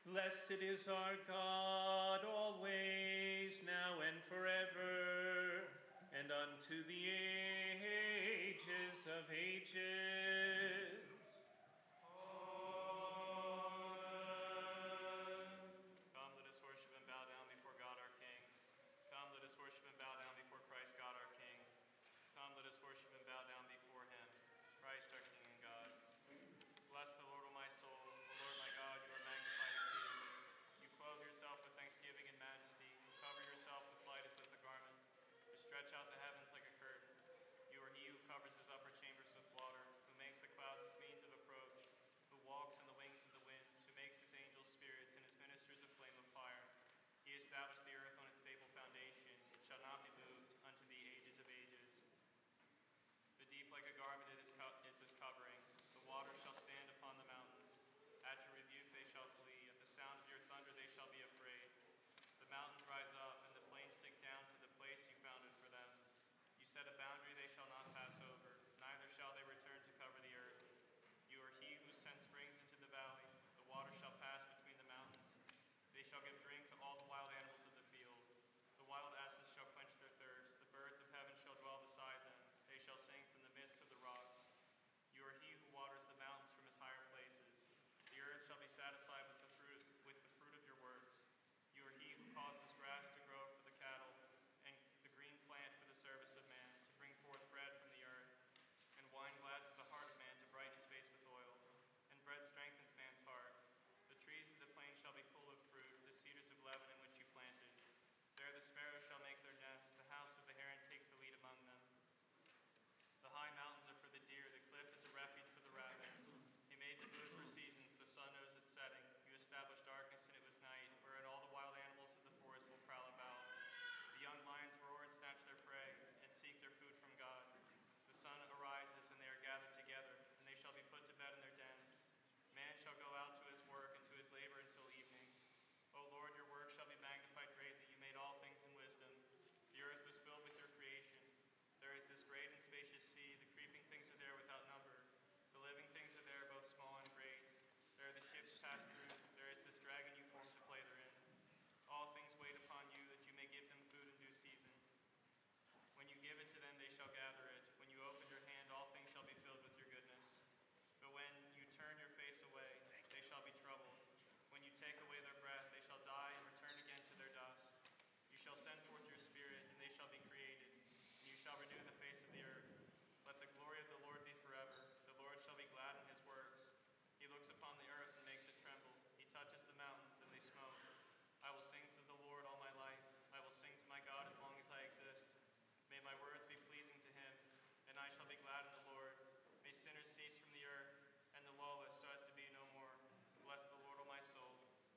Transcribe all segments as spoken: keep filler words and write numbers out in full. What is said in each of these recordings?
Blessed is our God, always, now and forever, and unto the ages of ages. Amen. Come, let us worship and bow down before God our King. Come, let us worship and bow down before Christ God our King. Come, let us worship and bow down before him, Christ our King and God. Bless the Lord, O my soul. O Lord my God, you are magnified exceedingly. You clothe yourself with thanksgiving and majesty. You cover yourself with light as with a garment. You stretch out the heavens like a curtain. You are he who covers his upper chambers with water, who makes the clouds his means of approach, who walks on the wings of the winds, who makes his angels spirits and his ministers a flame of fire. He established the earth on its stable foundation. It shall not be moved unto the ages of ages. The deep like a garment it is, co- is his covering. The waters shall stand upon the mountains. At your rebuke they shall flee. At the sound of your thunder they shall be afraid. The mountains rise up, and the plains sink down to the place you founded for them. You set a boundary they shall not pass over, neither shall they return to cover the earth. You are he who sends springs into the valley. The water shall pass between the mountains. They shall give drink to all the wild animals of the field. The wild asses shall quench their thirst. The birds of heaven shall dwell beside them. They shall sing from the midst of the rocks. You are he who waters the mountains from his higher places. The earth shall be satisfied with the fruit, with the fruit of your works. You are he who causes grass to grow for the cattle, and the green plant for the service of man, to bring forth bread from the earth. And wine gladdens the heart of man to brighten his face with oil. And bread strengthens man's heart. The trees of the plain shall be full of fruit, the cedars of Lebanon which you planted. There the sparrows shall make their nests. The house of the heron takes the lead among them. The high mountains are for the deer. The cliff is a refuge for the rabbits. He made the moon for seasons. The sun knows its setting. You established darkness, and it was night, wherein all the wild animals of the forest will prowl about. The young lions roar and snatch their prey, and seek their food from God. The sun arises, and they are gathered together, and they shall be put to bed in their dens. Man shall go out to his work and to his labor until evening. O Lord, your work shall be magnified greatly. You made all things in wisdom. The earth was filled with your creation. There is this great and spacious sea. The creeping things are there without number. The living things are there, both small and great. There the ships pass through. There is this dragon you formed to play therein. All things wait upon you, that you may give them food in due season. When you give it to them, they shall gather it. When you open your hand, all things shall be filled with your goodness. But when you turn your face away, they shall be troubled. When you take away their breath, they shall die and return again to their dust. You shall send forth your spirit, and they shall be created. And you shall renew the face of the earth. Let the glory of the Lord be forever. The Lord shall be glad in his works. He looks upon the earth and makes it tremble. He touches the mountains, and they smoke. I will sing to the Lord all my life. I will sing to my God as long as I exist. May my words be pleasing to him, and I shall be glad in the Lord. May sinners cease from the earth, and the lawless so as to be no more. Bless the Lord, O my soul.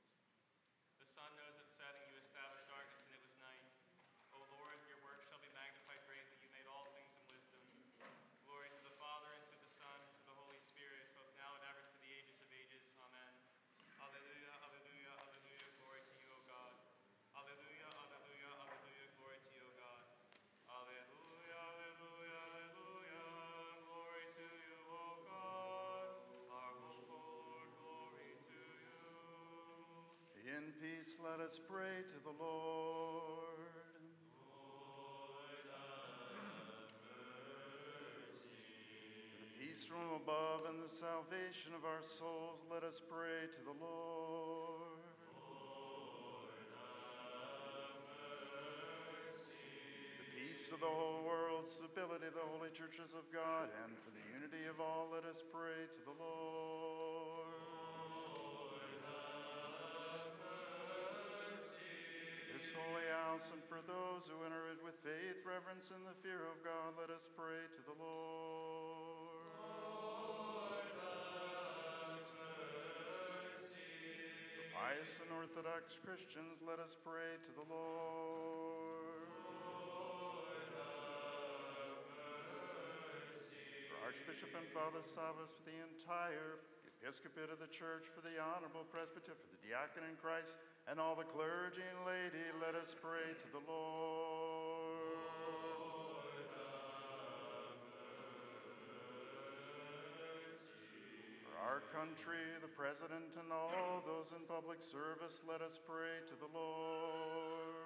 The sun knows its setting. You established darkness, and it was night. O Lord, your work shall be magnified greatly. You made all things in wisdom. Glory to the Father, and to the Son, and to the Holy Spirit, both now and ever, to the ages of ages. Amen. Alleluia, alleluia, alleluia. Glory to you, O God. Alleluia, alleluia, alleluia. Glory to you, O God. Alleluia, alleluia, alleluia. Glory to you, O God. Our hope, O Lord, glory to you. In peace, let us pray to the Lord. Lord, have mercy. For the peace from above and the salvation of our souls, let us pray to the Lord. To the whole world, stability of the holy churches of God, and for the unity of all, let us pray to the Lord. Lord, have mercy. For this holy house, and for those who enter it with faith, reverence, and the fear of God, let us pray to the Lord. Lord, have mercy. For pious and Orthodox Christians, let us pray to the Lord. Archbishop and Father Savas, for the entire episcopate of the church, for the honorable presbyter, for the diacon in Christ, and all the clergy and laity, let us pray to the Lord. Lord, have mercy. For our our country, the President, and all those in public service, let us pray to the Lord.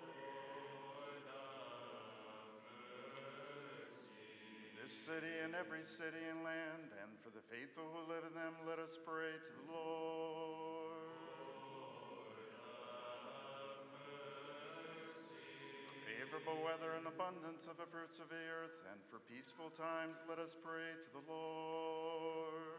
This city and every city and land, and for the faithful who live in them, let us pray to the Lord. For favorable weather and abundance of the fruits of the earth, and for peaceful times, let us pray to the Lord.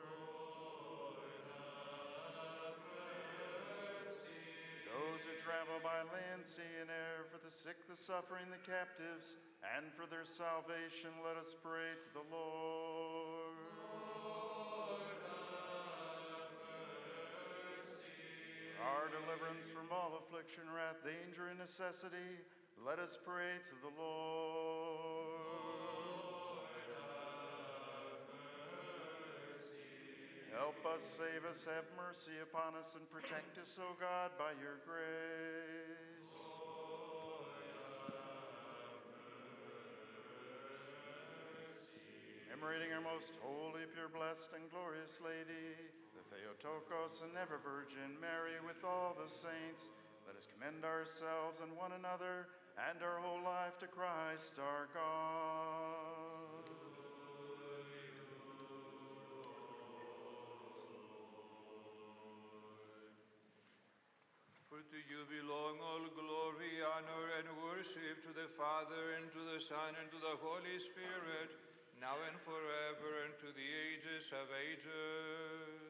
Those who travel by land, sea, and air, for the sick, the suffering, the captives, and for their salvation, let us pray to the Lord. Lord, have mercy. For our deliverance from all affliction, wrath, danger, and necessity, let us pray to the Lord. Lord, have mercy. Help us, save us, have mercy upon us, and protect us, O God, by your grace. Lord, have mercy. Commemorating our most holy, pure, blessed, and glorious Lady, the Theotokos and ever Virgin Mary, with all the saints, let us commend ourselves and one another and our whole life to Christ our God. For to you belong all glory, honor, and worship, to the Father, and to the Son, and to the Holy Spirit, now and forever, and to the ages of ages.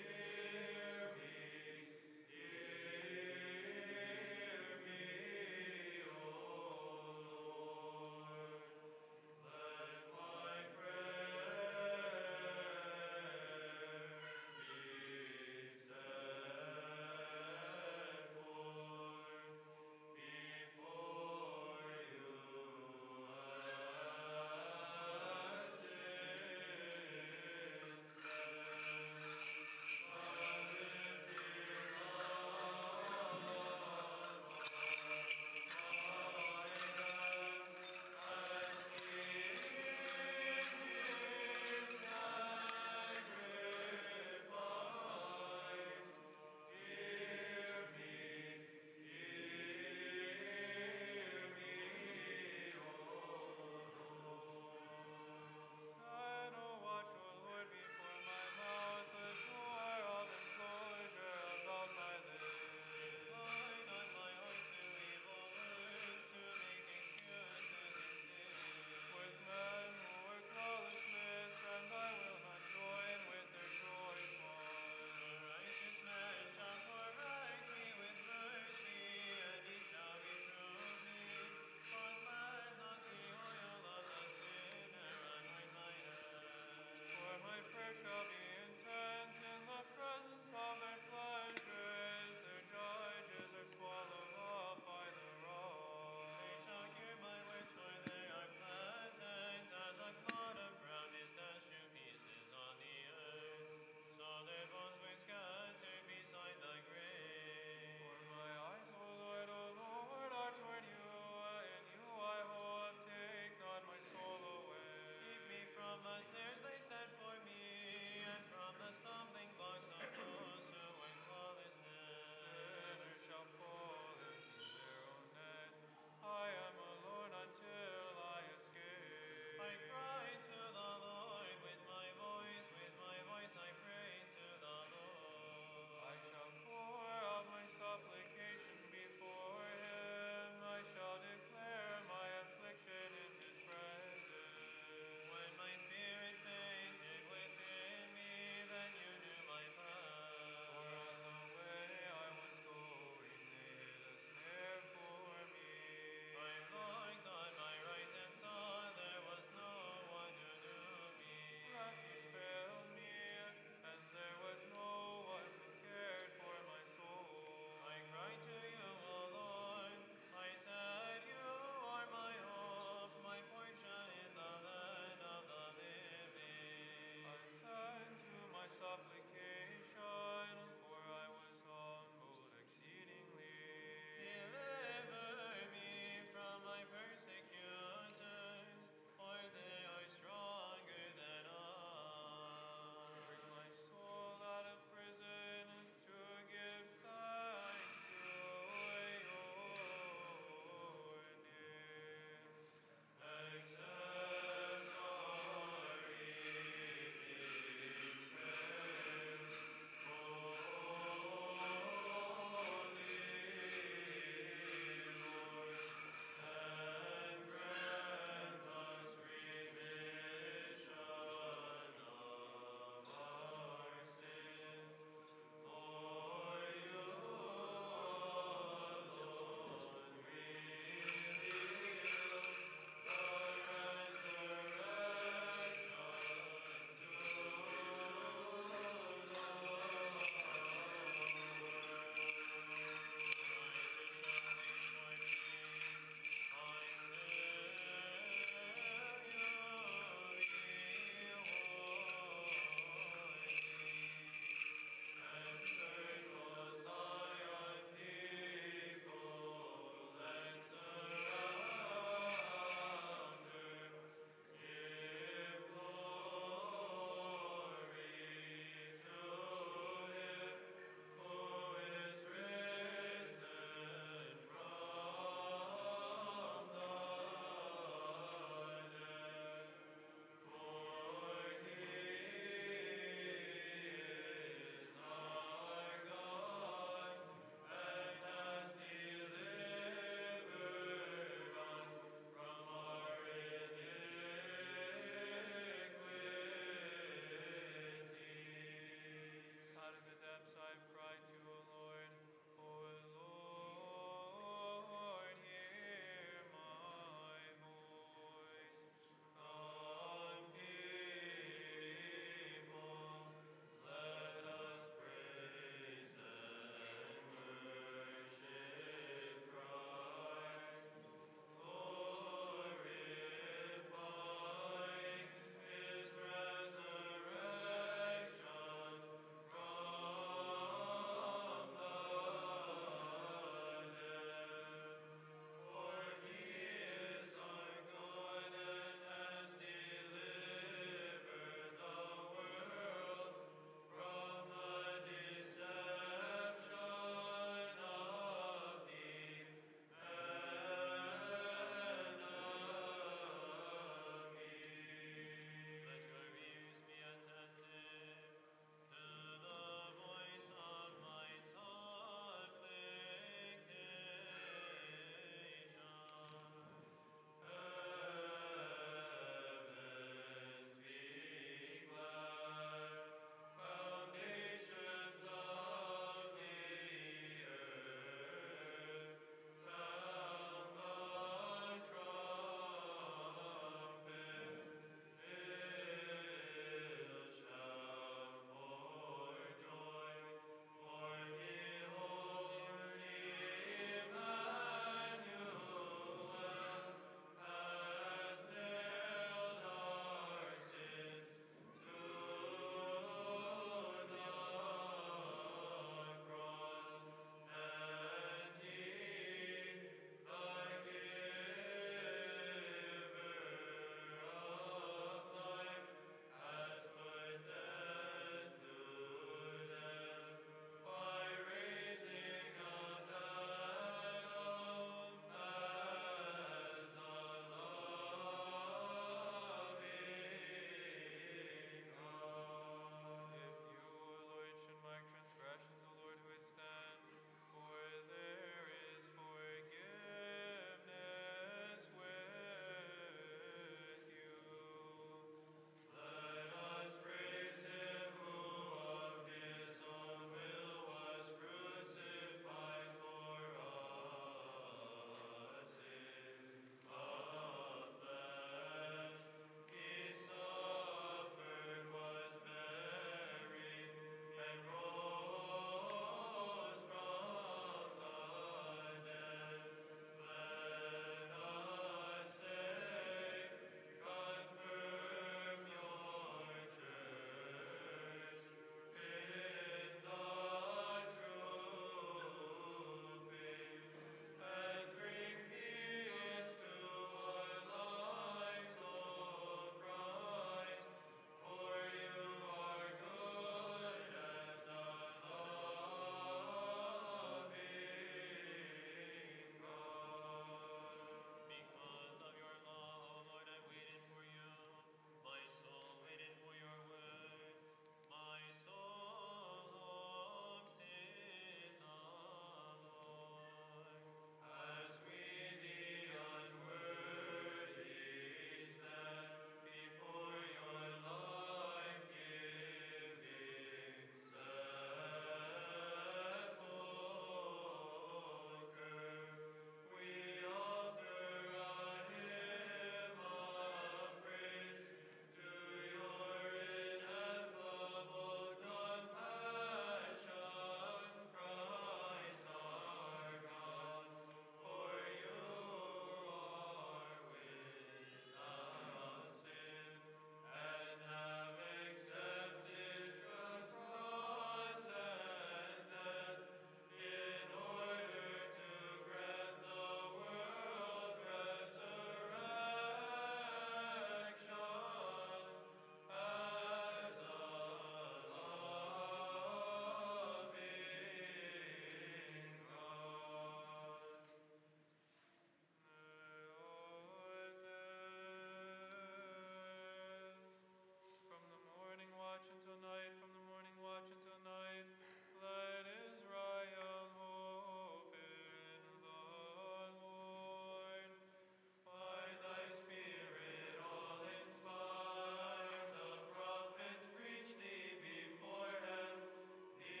watch until night. Let Israel hope in the Lord. By thy Spirit all inspire, the prophets preach thee beforehand, the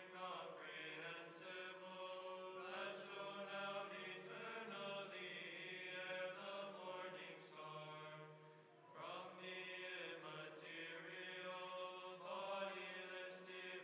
incomprehensible, that shone out eternally ere the morning star. From the immaterial, bodiless divine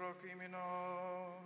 prokiminon.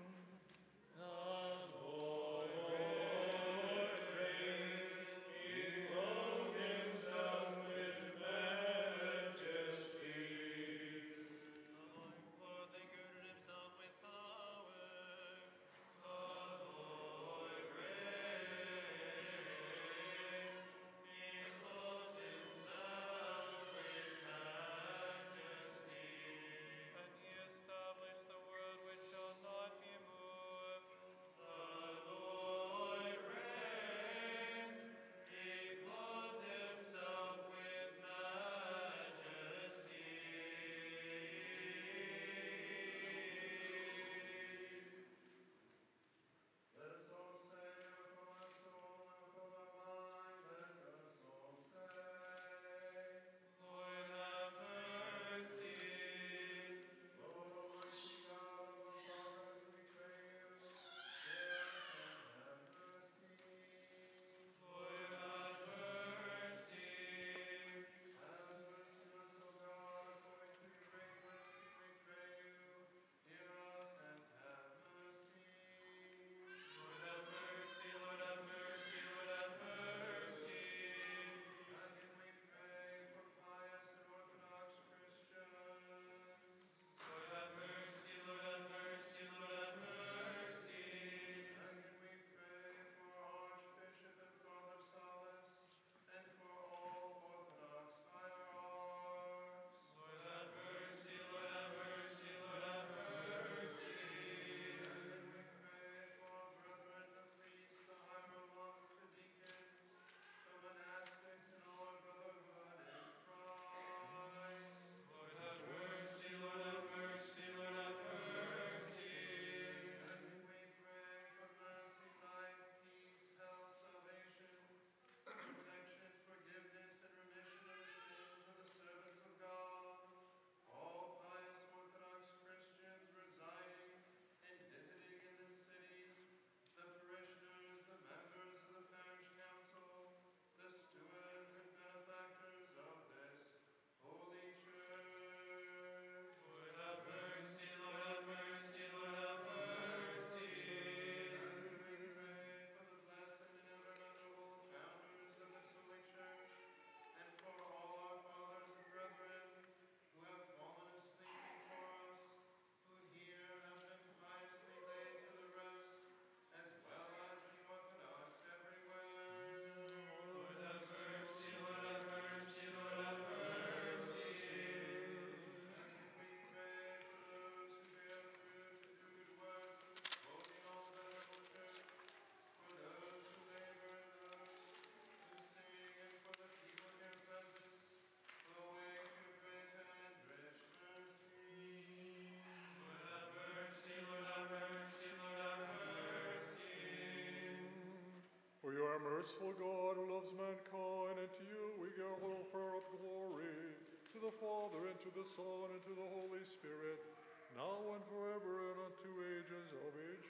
For you are a merciful God who loves mankind, and to you we give offer up glory, to the Father, and to the Son, and to the Holy Spirit, now and forever, and unto ages of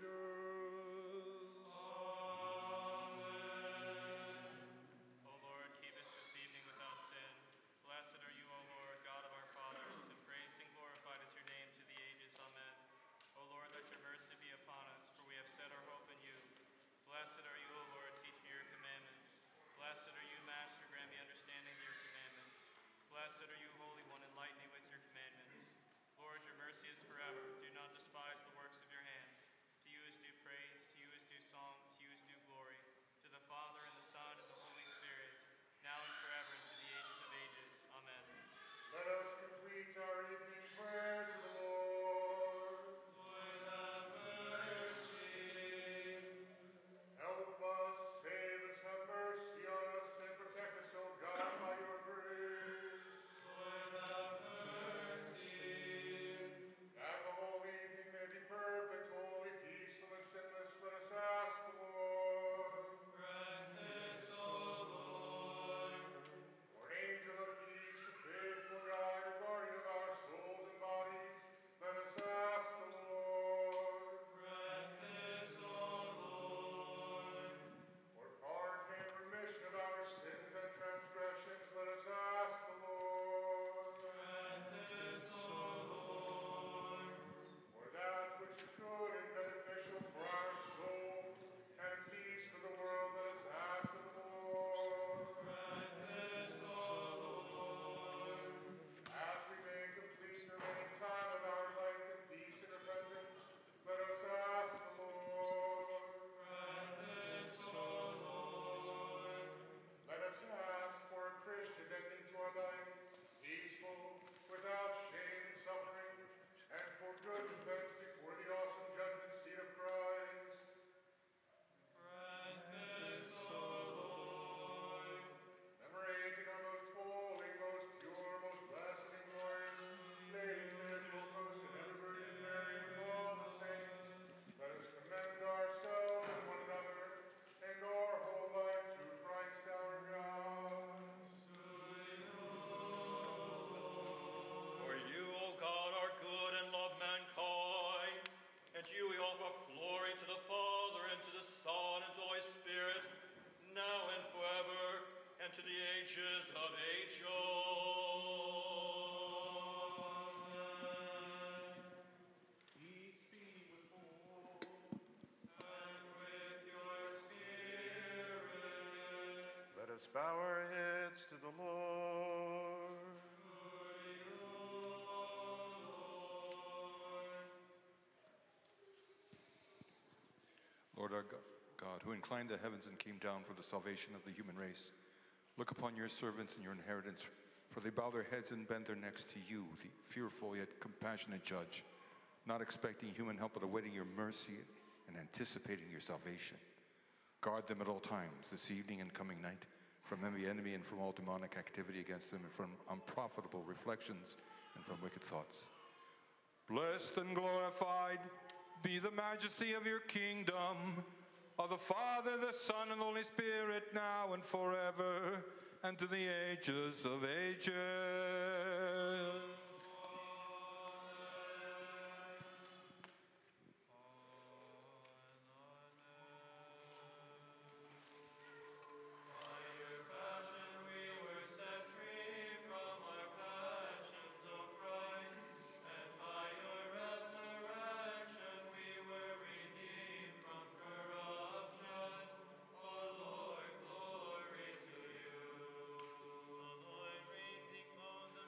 ages. Amen. O Lord, keep us this evening without sin. Blessed are you, O Lord, God of our fathers, and praised and glorified is your name to the ages. Amen. O Lord, let your mercy be upon us, for we have set our hope in you. Blessed are you, O Lord, teach me your commandments. Blessed are you, Master, grant me understanding of your commandments. Blessed are you, Holy One, enlighten me with your commandments. Lord, your mercy is forever. Do us bow our heads to the Lord. Lord our God, who inclined the heavens and came down for the salvation of the human race, look upon your servants and your inheritance, for they bow their heads and bend their necks to you, the fearful yet compassionate judge, not expecting human help but awaiting your mercy and anticipating your salvation. Guard them at all times, this evening and coming night, from every enemy and from all demonic activity against them, and from unprofitable reflections and from wicked thoughts. Blessed and glorified be the majesty of your kingdom, of the Father, the Son, and the Holy Spirit, now and forever, and to the ages of ages. Lord, reigns in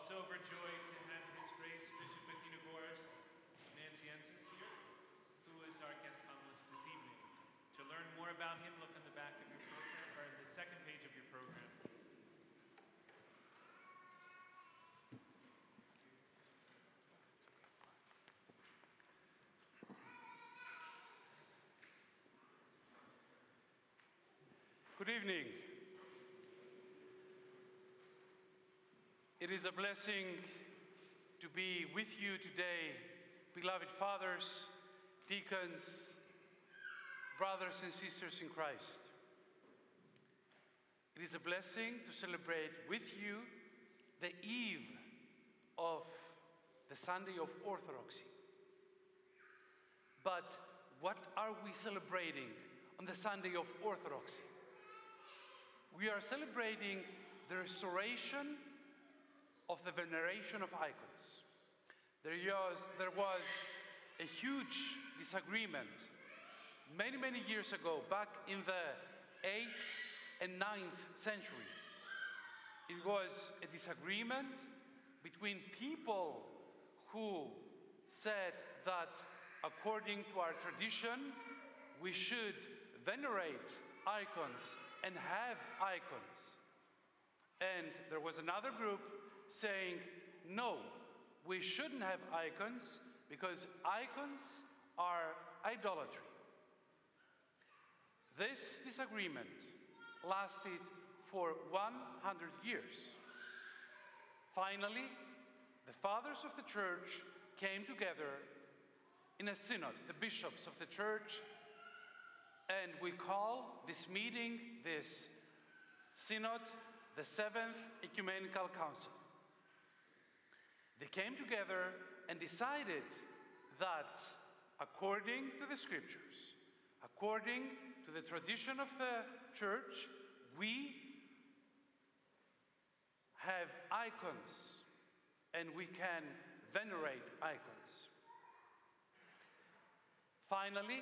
also overjoyed to have His Grace Bishop Athenagoras Nazianzos here, who is our guest homilist this evening. To learn more about him, look on the back of your program, or the second page of your program. Good evening. It is a blessing to be with you today, beloved fathers, deacons, brothers and sisters in Christ. It is a blessing to celebrate with you the eve of the Sunday of Orthodoxy. But what are we celebrating on the Sunday of Orthodoxy? We are celebrating the restoration of the veneration of icons. There was, there was a huge disagreement many, many years ago, back in the eighth and ninth century. It was a disagreement between people who said that according to our tradition, we should venerate icons and have icons. And there was another group saying, no, we shouldn't have icons because icons are idolatry. This disagreement lasted for one hundred years. Finally, the fathers of the church came together in a synod, the bishops of the church, and we call this meeting, this synod, the Seventh Ecumenical Council. They came together and decided that according to the scriptures, according to the tradition of the church, we have icons and we can venerate icons. Finally,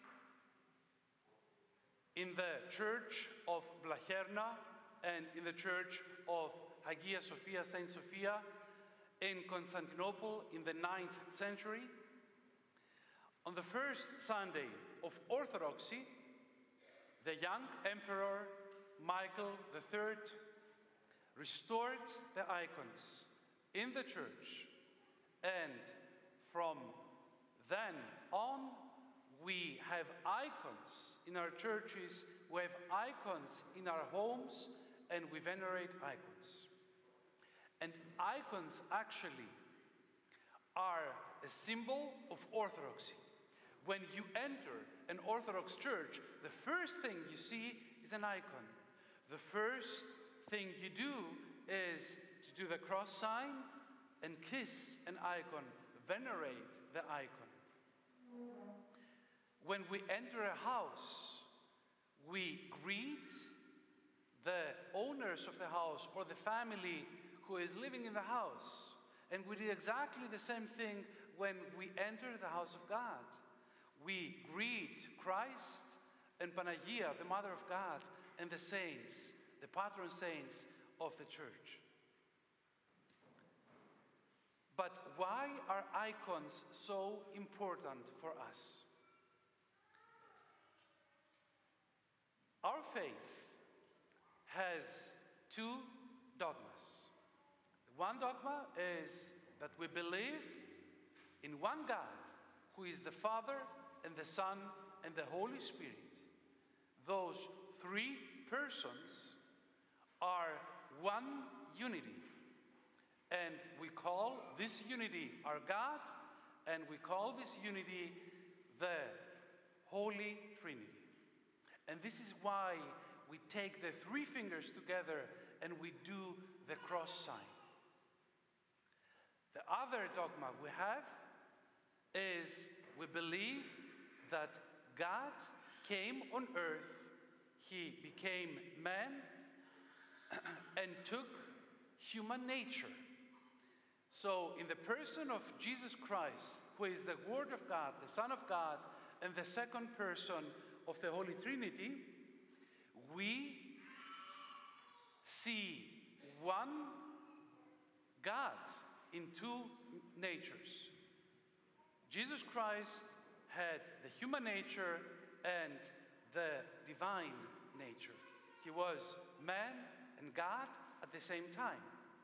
in the church of Blacherna and in the church of Hagia Sophia, Saint Sophia, in Constantinople in the ninth century, on the first Sunday of Orthodoxy, the young Emperor Michael the Third restored the icons in the church, and from then on, we have icons in our churches, we have icons in our homes, and we venerate icons. And icons actually are a symbol of orthodoxy. When you enter an Orthodox church, the first thing you see is an icon. The first thing you do is to do the cross sign and kiss an icon, venerate the icon. When we enter a house, we greet the owners of the house or the family who is living in the house. And we do exactly the same thing when we enter the house of God. We greet Christ and Panagia, the Mother of God, and the saints, the patron saints of the church. But why are icons so important for us? Our faith has two dogmas. One dogma is that we believe in one God, who is the Father and the Son and the Holy Spirit. Those three persons are one unity. And we call this unity our God, and we call this unity the Holy Trinity. And this is why we take the three fingers together and we do the cross sign. The other dogma we have is we believe that God came on earth, He became man and took human nature. So in the person of Jesus Christ, who is the Word of God, the Son of God, and the second person of the Holy Trinity, we see one God in two natures. Jesus Christ had the human nature and the divine nature. He was man and God at the same time.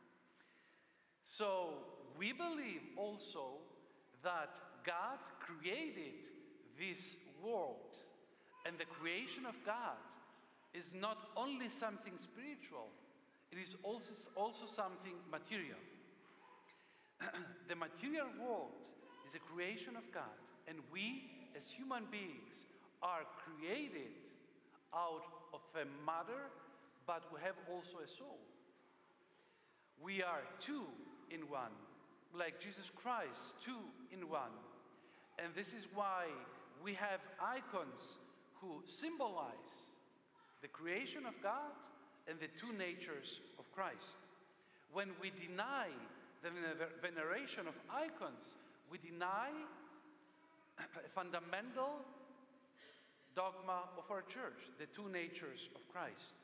So we believe also that God created this world, and the creation of God is not only something spiritual, it is also, also something material. The material world is a creation of God, and we as human beings are created out of a matter, but we have also a soul. We are two in one, like Jesus Christ, two in one. And this is why we have icons who symbolize the creation of God and the two natures of Christ. When we deny the veneration of icons, we deny a fundamental dogma of our church, the two natures of Christ.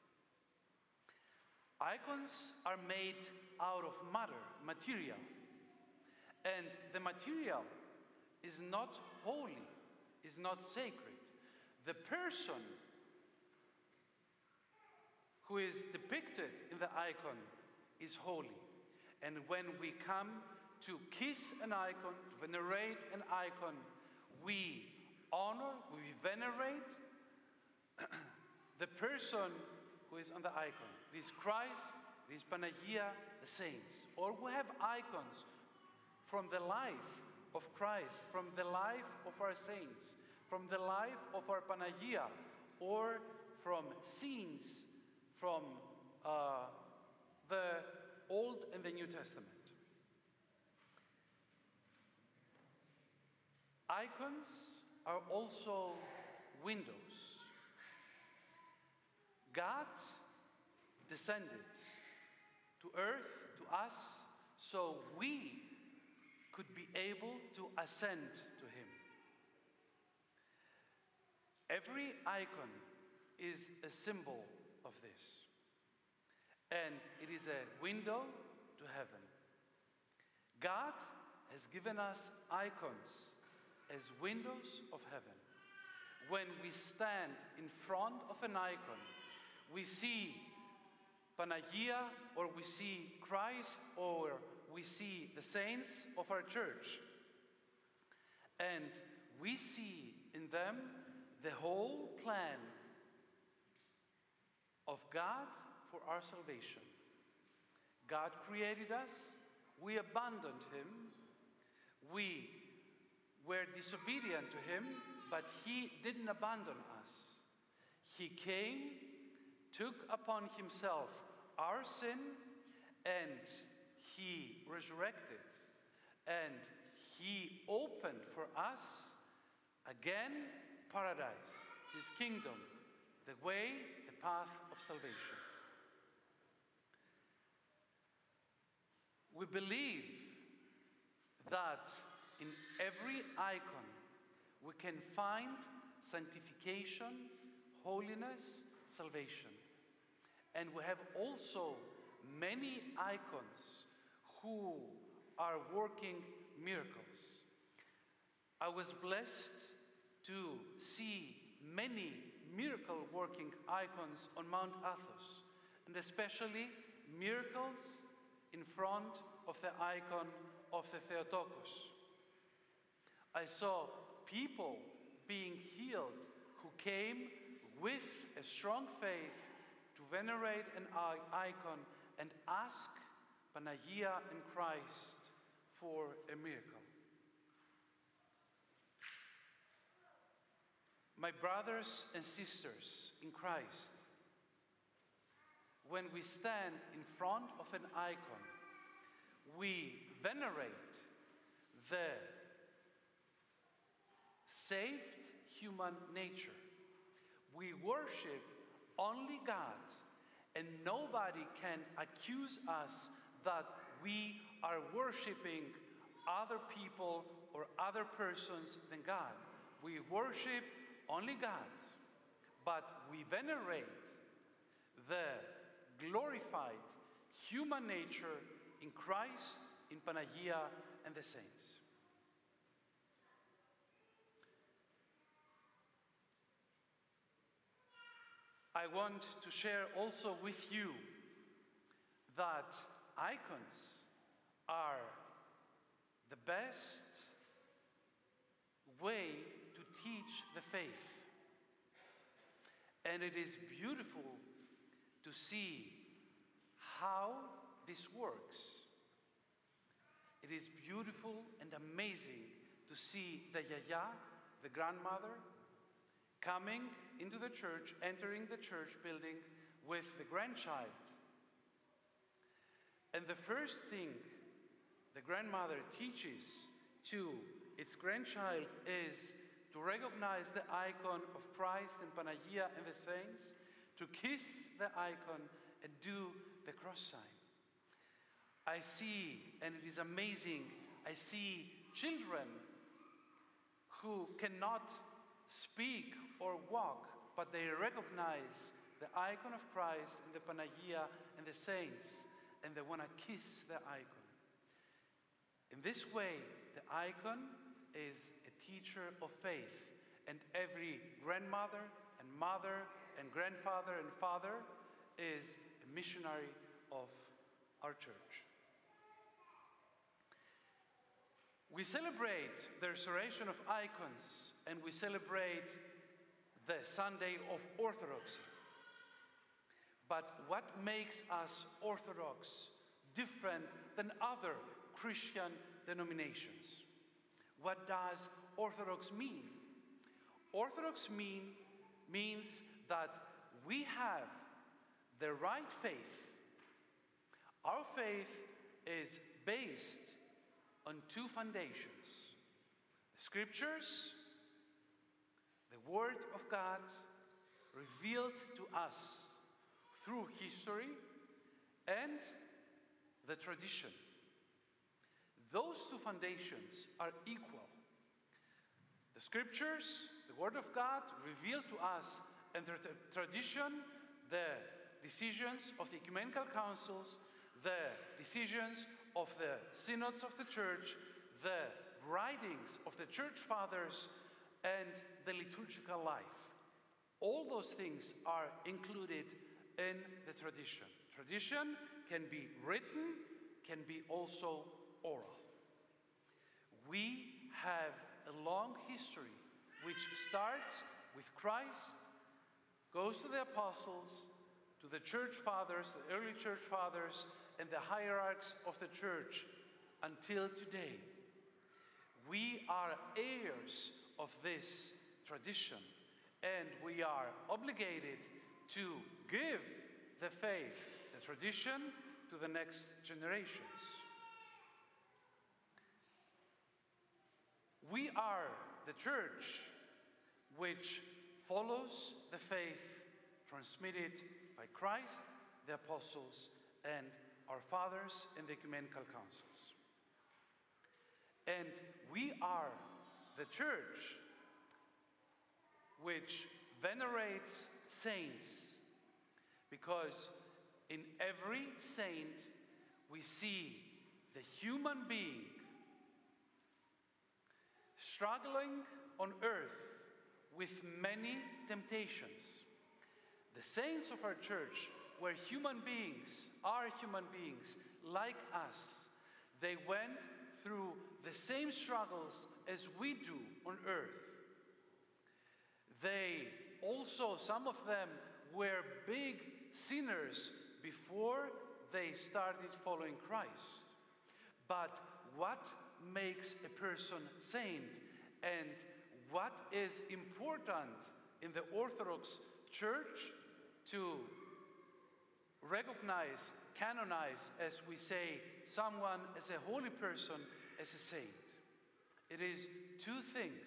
Icons are made out of matter, material. And the material is not holy, is not sacred. The person who is depicted in the icon is holy. And when we come to kiss an icon, to venerate an icon, we honor, we venerate the person who is on the icon. This is Christ, this is Panagia, the saints. Or we have icons from the life of Christ, from the life of our saints, from the life of our Panagia, or from scenes from uh, the Old and the New Testament. Icons are also windows. God descended to earth, to us, so we could be able to ascend to him. Every icon is a symbol of this. And it is a window to heaven. God has given us icons as windows of heaven. When we stand in front of an icon, we see Panagia, or we see Christ, or we see the saints of our church. And we see in them the whole plan of God for our salvation. God created us, we abandoned him, we were disobedient to him, but he didn't abandon us. He came, took upon himself our sin, and he resurrected, and he opened for us again paradise, his kingdom, the way, the path of salvation. We believe that in every icon we can find sanctification, holiness, salvation. And we have also many icons who are working miracles. I was blessed to see many miracle-working icons on Mount Athos, and especially miracles in front of the icon of the Theotokos. I saw people being healed who came with a strong faith to venerate an icon and ask Panagia and Christ for a miracle. My brothers and sisters in Christ, when we stand in front of an icon, we venerate the saved human nature. We worship only God, and nobody can accuse us that we are worshiping other people or other persons than God. We worship only God, but we venerate the glorified human nature in Christ, in Panagia, and the saints. I want to share also with you that icons are the best way to teach the faith. And it is beautiful to see how this works. It is beautiful and amazing to see the yaya, the grandmother, coming into the church, entering the church building with the grandchild. And the first thing the grandmother teaches to its grandchild is to recognize the icon of Christ and Panagia and the saints, to kiss the icon and do the cross sign. I see, and it is amazing, I see children who cannot speak or walk, but they recognize the icon of Christ and the Panagia and the saints, and they want to kiss the icon. In this way, the icon is a teacher of faith, and every grandmother and mother and grandfather and father is a missionary of our church. We celebrate the restoration of icons, and we celebrate the Sunday of Orthodoxy. But what makes us Orthodox different than other Christian denominations? What does Orthodox mean? Orthodox mean, means that we have the right faith. Our faith is based on two foundations: the Scriptures, the Word of God revealed to us through history, and the tradition. Those two foundations are equal. The Scriptures, the Word of God revealed to us, and the tradition, the decisions of the ecumenical councils, the decisions of the synods of the church, the writings of the church fathers, and the liturgical life. All those things are included in the tradition. Tradition can be written, can be also oral. We have a long history which starts with Christ, goes to the apostles, to the church fathers, the early church fathers, and the hierarchs of the church until today. We are heirs of this tradition, and we are obligated to give the faith, the tradition, to the next generations. We are the church which follows the faith transmitted by Christ, the apostles, and our fathers in the ecumenical councils. And we are the church which venerates saints, because in every saint we see the human being struggling on earth with many temptations. The saints of our church were human beings, are human beings like us. They went through the same struggles as we do on earth. They also, some of them, were big sinners before they started following Christ. But what makes a person saint, and what is important in the Orthodox Church to recognize, canonize, as we say, someone as a holy person, as a saint? It is two things.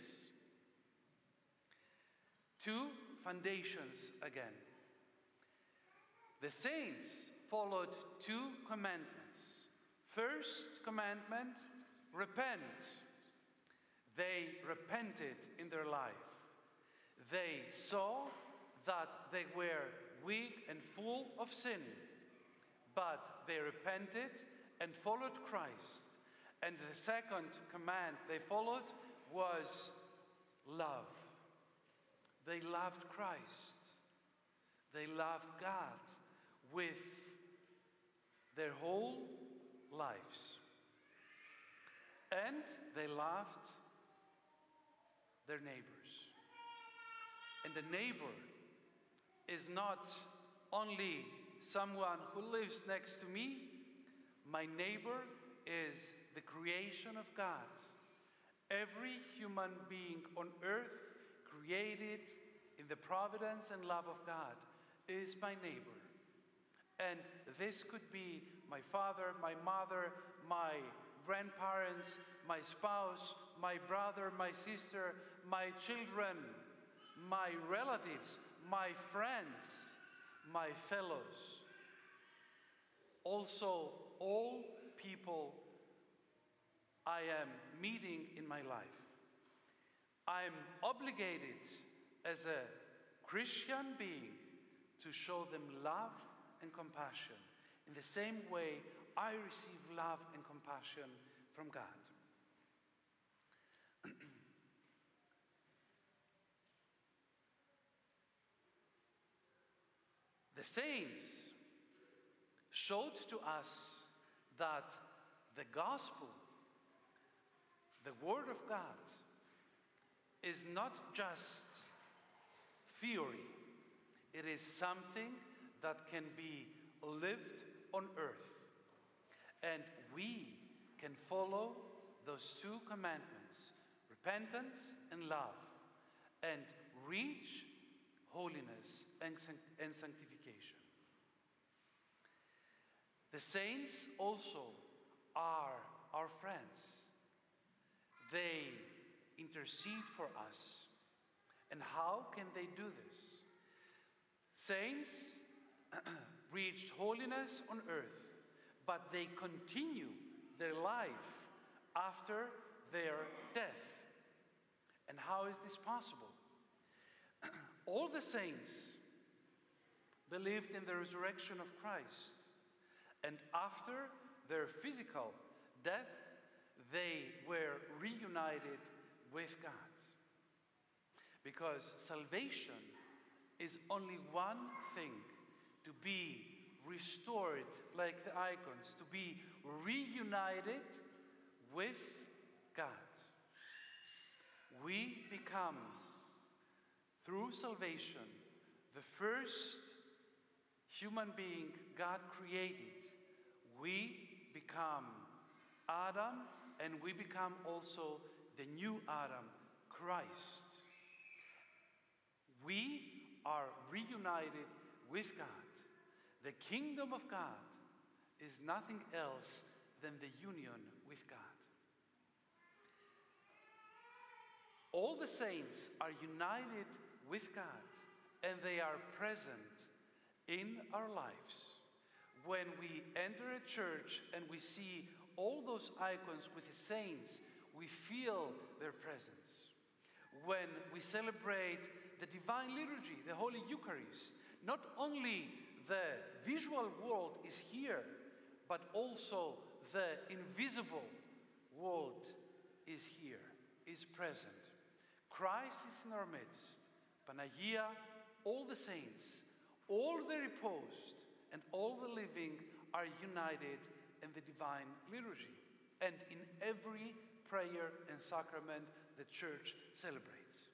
Two foundations again. The saints followed two commandments. First commandment, repent. They repented in their life. They saw that they were weak and full of sin, but they repented and followed Christ. And the second command they followed was love. They loved Christ. They loved God with their whole lives. And they loved their neighbors. And the neighbor is not only someone who lives next to me. My neighbor is the creation of God. Every human being on earth created in the providence and love of God is my neighbor. And this could be my father, my mother, my grandparents, my spouse, my brother, my sister, my children, my relatives, my friends, my fellows. Also, all people I am meeting in my life. I'm obligated as a Christian being to show them love and compassion in the same way I receive love and compassion from God. The saints showed to us that the gospel, the word of God, is not just theory. It is something that can be lived on earth. And we can follow those two commandments, repentance and love, and reach holiness and sanctification. The saints also are our friends. They intercede for us. And how can they do this? Saints reached holiness on earth, but they continue their life after their death. And how is this possible? All the saints believed in the resurrection of Christ, and after their physical death, they were reunited with God. Because salvation is only one thing: to be restored like the icons, to be reunited with God. We become, through salvation, the first human being God created. We become Adam, and we become also the new Adam, Christ. We are reunited with God. The kingdom of God is nothing else than the union with God. All the saints are united with God, and they are present in our lives. When we enter a church and we see all those icons with the saints, we feel their presence. When we celebrate the divine liturgy, the Holy Eucharist, not only the visual world is here, but also the invisible world is here, is present. Christ is in our midst. Panagia, all the saints, all the reposed, and all the living are united in the divine liturgy and in every prayer and sacrament the Church celebrates.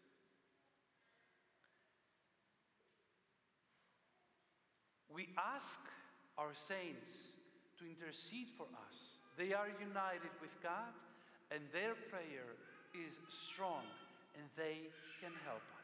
We ask our saints to intercede for us. They are united with God, and their prayer is strong, and they can help us.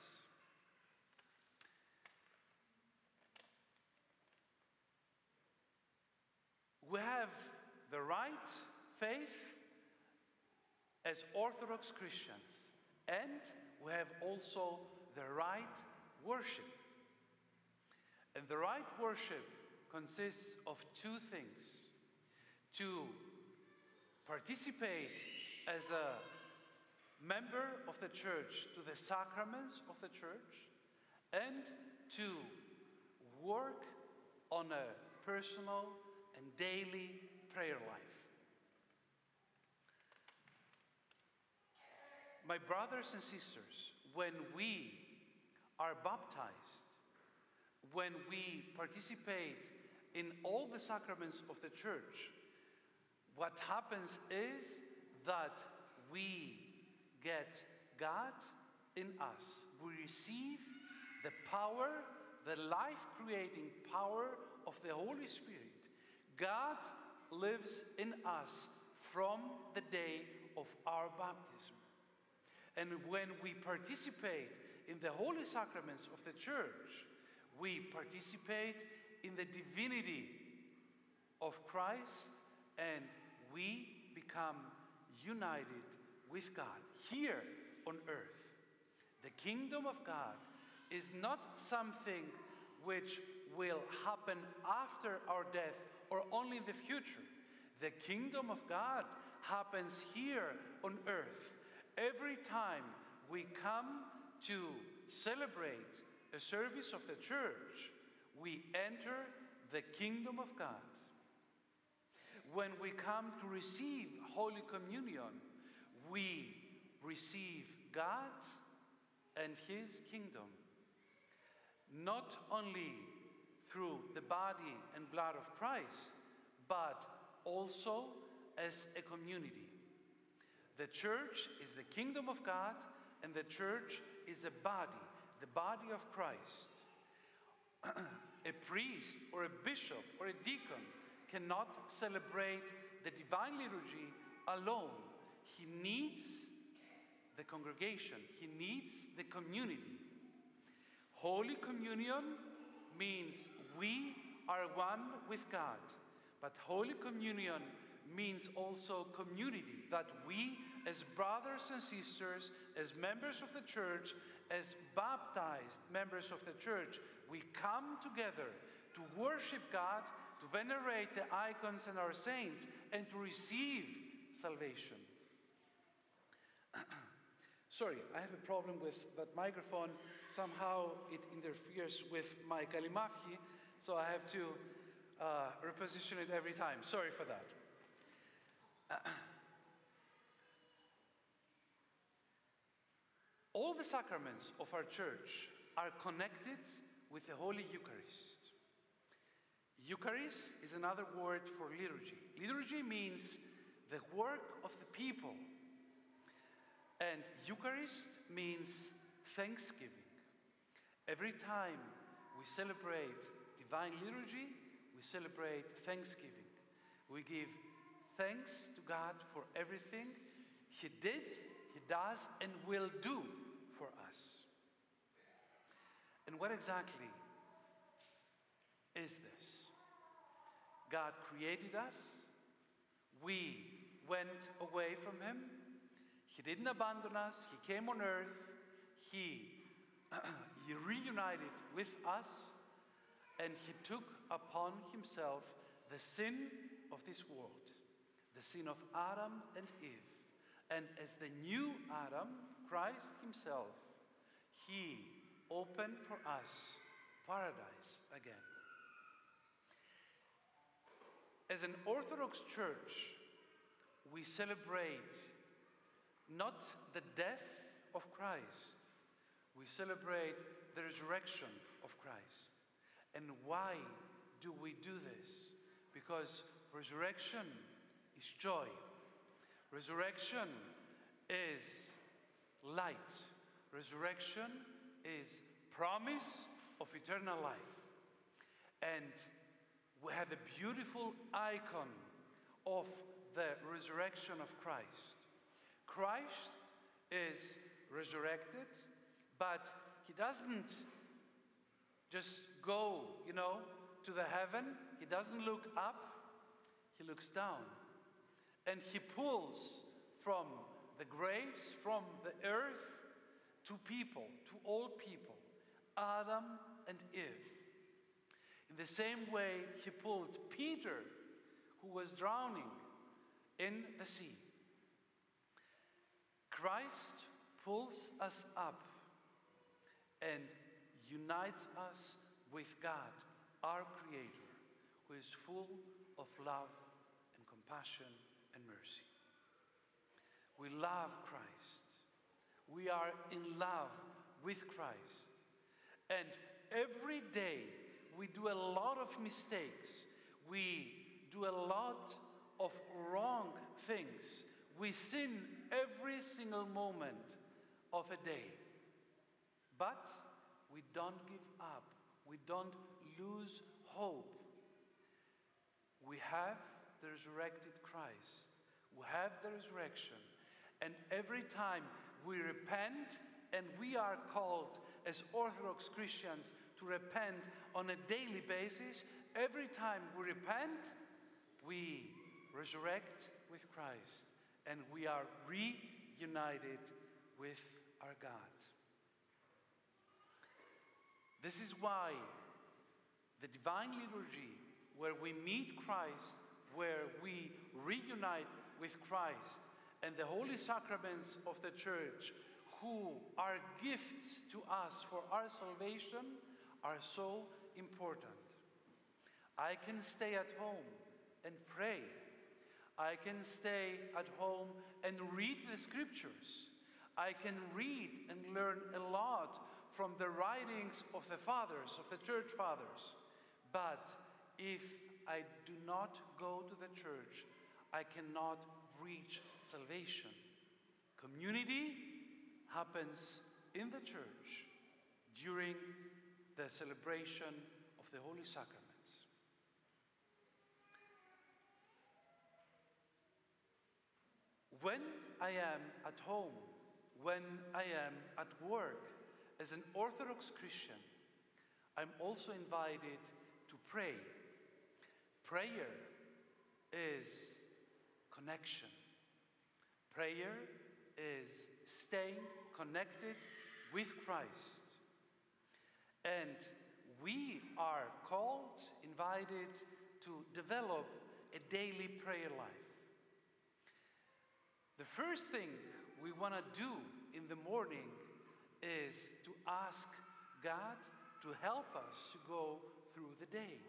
We have the right faith as Orthodox Christians, and we have also the right worship. And the right worship consists of two things: to participate as a member of the church to the sacraments of the church, and to work on a personal and daily prayer life. My brothers and sisters, when we are baptized, when we participate in all the sacraments of the church, what happens is that we get God in us. We receive the power, the life-creating power of the Holy Spirit. God lives in us from the day of our baptism. And when we participate in the holy sacraments of the church, we participate in the divinity of Christ, and we become united with God here on earth. The kingdom of God is not something which will happen after our death or only in the future. The kingdom of God happens here on earth. Every time we come to celebrate a service of the church, we enter the kingdom of God. When we come to receive Holy Communion, we receive God and His kingdom, not only through the body and blood of Christ, but also as a community. The church is the kingdom of God, and the church is a body, the body of Christ. A priest or a bishop or a deacon cannot celebrate the divine liturgy alone. He needs the congregation. He needs the community. Holy Communion means we are one with God. But Holy Communion means also community, that we as brothers and sisters, as members of the church, as baptized members of the church, we come together to worship God, to venerate the icons and our saints, and to receive salvation. Sorry, I have a problem with that microphone. Somehow it interferes with my kalimafki, so I have to uh, reposition it every time. Sorry for that. Uh, all the sacraments of our church are connected with the Holy Eucharist. Eucharist is another word for liturgy. Liturgy means the work of the people. And Eucharist means thanksgiving. Every time we celebrate divine liturgy, we celebrate thanksgiving. We give thanks to God for everything He did, He does, and will do for us. And what exactly is this? God created us. We went away from Him. He didn't abandon us. He came on earth. He, he reunited with us, and He took upon Himself the sin of this world, the sin of Adam and Eve. And as the new Adam, Christ Himself, He opened for us paradise again. As an Orthodox church, we celebrate not the death of Christ, we celebrate the resurrection of Christ. And why do we do this? Because resurrection is joy. Resurrection is light. Resurrection is promise of eternal life. And we have a beautiful icon of the resurrection of Christ. Christ is resurrected, but He doesn't just go, you know, to the heaven. He doesn't look up. He looks down. And He pulls from the graves, from the earth, to people, to all people, Adam and Eve. In the same way, He pulled Peter, who was drowning in the sea. Christ pulls us up and unites us with God, our Creator, who is full of love and compassion and mercy. We love Christ. We are in love with Christ. And every day we do a lot of mistakes. We do a lot of wrong things. We sin every single moment of a day. But we don't give up. We don't lose hope. We have the resurrected Christ. We have the resurrection. And every time we repent, and we are called as Orthodox Christians to repent on a daily basis, every time we repent, we resurrect with Christ, and we are reunited with our God. This is why the Divine Liturgy, where we meet Christ, where we reunite with Christ, and the Holy Sacraments of the Church, who are gifts to us for our salvation, are so important. I can stay at home and pray. I can stay at home and read the Scriptures. I can read and learn a lot from the writings of the fathers, of the church fathers. But if I do not go to the church, I cannot reach salvation. Community happens in the church during the celebration of the Holy Sacraments. When I am at home, when I am at work, as an Orthodox Christian, I'm also invited to pray. Prayer is connection. Prayer is staying connected with Christ. And we are called, invited to develop a daily prayer life. The first thing we want to do in the morning is to ask God to help us to go through the day.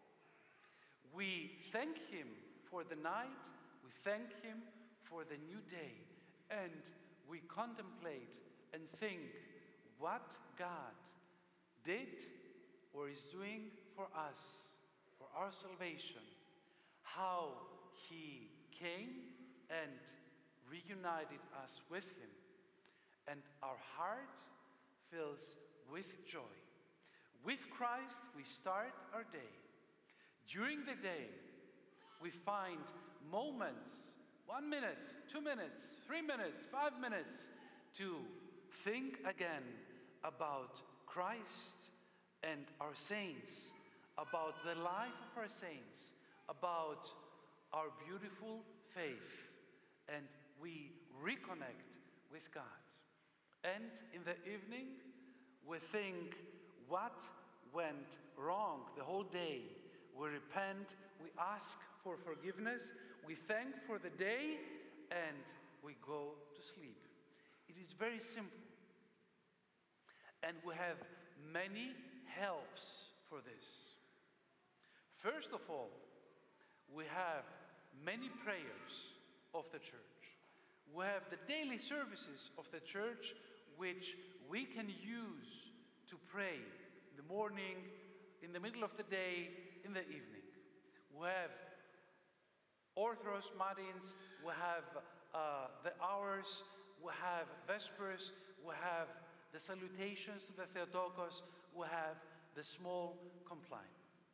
We thank Him for the night, we thank Him for the new day, and we contemplate and think what God did or is doing for us, for our salvation, how He came and reunited us with Him, and our heart fills with joy. With Christ, we start our day. During the day, we find moments, one minute, two minutes, three minutes, five minutes, to think again about Christ and our saints, about the life of our saints, about our beautiful faith, and we reconnect with God. And in the evening, we think what went wrong the whole day. We repent, we ask for forgiveness, we thank for the day, and we go to sleep. It is very simple. And we have many helps for this. First of all, we have many prayers of the church. We have the daily services of the church, which we can use to pray in the morning, in the middle of the day, in the evening. We have Orthros Matins, we have uh, the hours, we have Vespers, we have the salutations to the Theotokos, we have the small compline.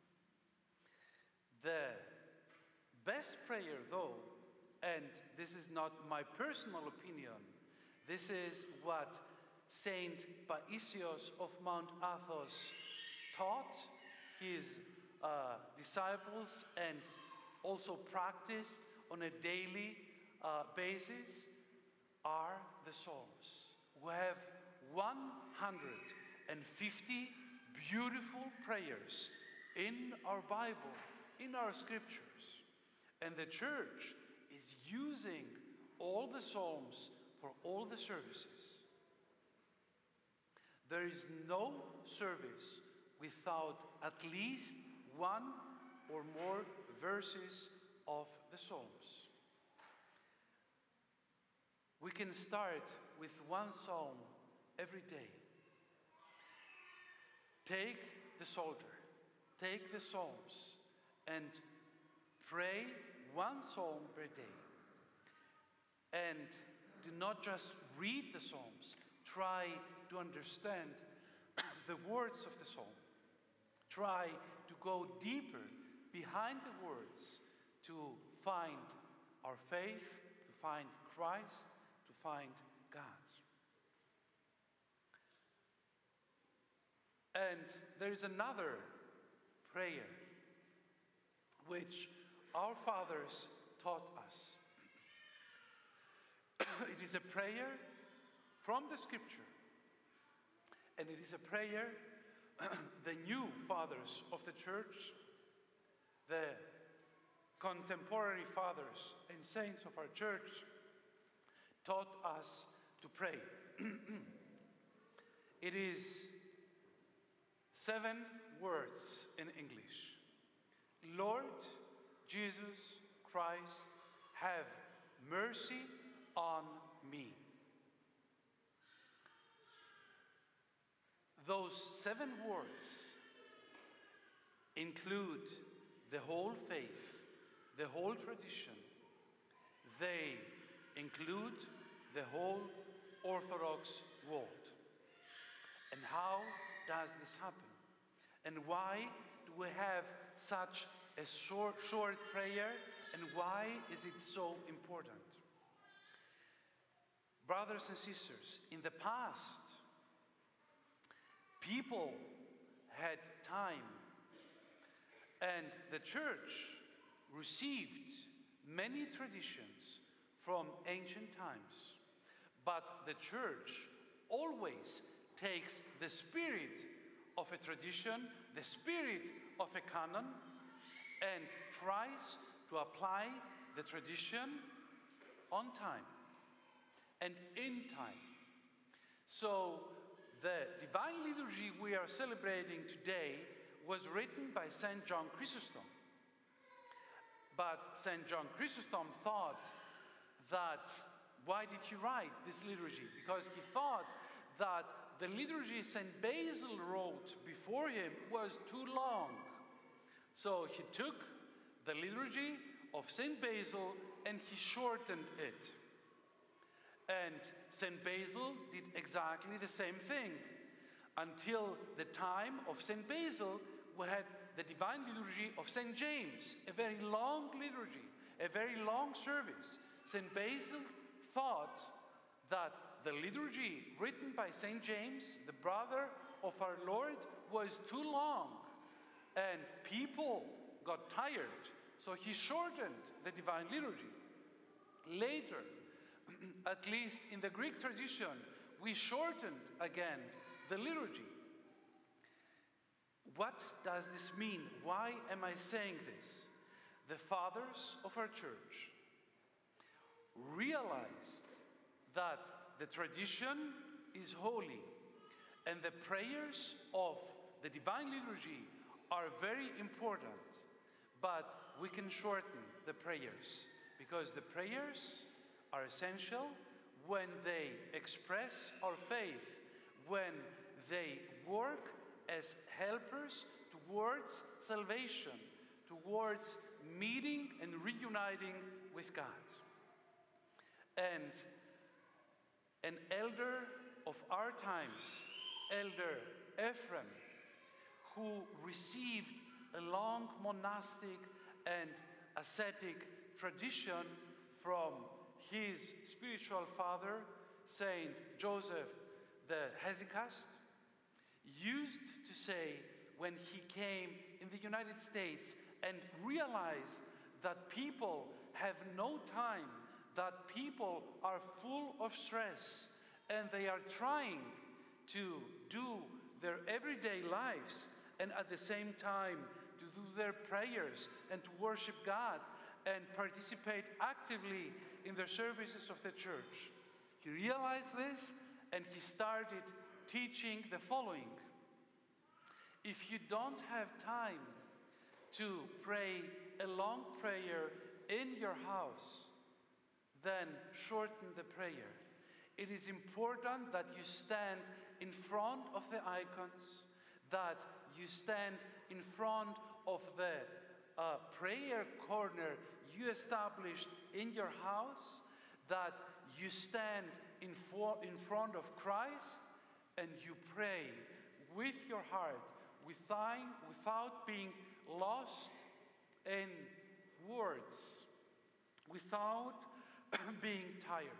The best prayer, though, and this is not my personal opinion, this is what Saint Paisios of Mount Athos taught his uh, disciples and also practiced on a daily uh, basis, are the Psalms. We have one hundred fifty beautiful prayers in our Bible, in our scriptures. And the church is using all the Psalms for all the services. There is no service without at least one or more verses of the Psalms. We can start with one psalm every day. Take the Psalter, take the Psalms, and pray one psalm per day. And do not just read the Psalms, try to understand the words of the psalm. Try to go deeper behind the words to find our faith, to find Christ, to find God. And there is another prayer which our fathers taught us. It is a prayer from the Scripture, and it is a prayer the new fathers of the Church, the contemporary fathers and saints of our Church, taught us to pray. It is seven words in English. Lord Jesus Christ, have mercy on me. Those seven words include the whole faith, the whole tradition. They include the whole Orthodox world. And how does this happen? And why do we have such a short, short prayer? And why is it so important? Brothers and sisters, in the past, people had time, and the Church received many traditions from ancient times. But the Church always takes the spirit of a tradition, the spirit of a canon, and tries to apply the tradition on time and in time. So the Divine Liturgy we are celebrating today was written by Saint John Chrysostom. But Saint John Chrysostom thought that, why did he write this liturgy? Because he thought that the liturgy Saint Basil wrote before him was too long. So he took the liturgy of Saint Basil and he shortened it. And Saint Basil did exactly the same thing. Until the time of Saint Basil, we had the Divine Liturgy of Saint James, a very long liturgy, a very long service. Saint Basil thought that the liturgy written by Saint James, the brother of our Lord, was too long, and people got tired, so he shortened the Divine Liturgy. Later, at least in the Greek tradition, we shortened again the liturgy. What does this mean? Why am I saying this? The fathers of our Church realized that the tradition is holy and the prayers of the Divine Liturgy are very important, but we can shorten the prayers because the prayers are essential when they express our faith, when they work as helpers towards salvation, towards meeting and reuniting with God. And an elder of our times, Elder Ephraim, who received a long monastic and ascetic tradition from his spiritual father, Saint Joseph the Hesychast, used to say when he came in the United States and realized that people have no time, that people are full of stress, and they are trying to do their everyday lives and at the same time to do their prayers and to worship God and participate actively in the services of the Church. He realized this and he started teaching the following. If you don't have time to pray a long prayer in your house, then shorten the prayer. It is important that you stand in front of the icons, that you stand in front of the uh, prayer corner you established in your house, that you stand in, for, in front of Christ and you pray with your heart, without, without being lost in words, without being tired.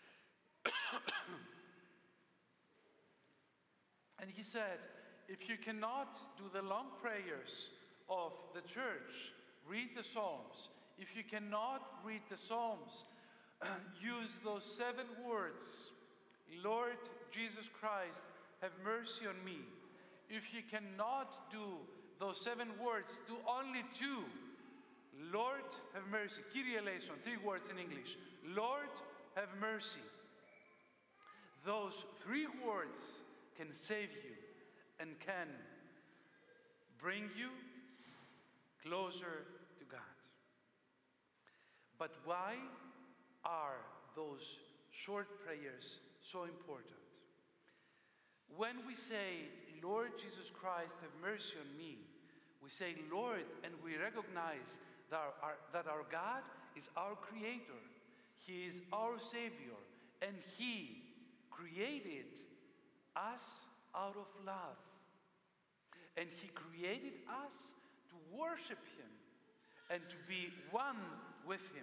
And he said, if you cannot do the long prayers of the church, read the Psalms. If you cannot read the Psalms, use those seven words. Lord Jesus Christ, have mercy on me. If you cannot do those seven words, do only two. Lord, have mercy. Kyrie eleison, three words in English. Lord, have mercy. Those three words can save you and can bring you closer to God. But why are those short prayers so important? When we say, Lord Jesus Christ, have mercy on me, we say, Lord, and we recognize that our, that our God is our Creator. He is our Savior, and He created us out of love. And He created us to worship Him and to be one with Him.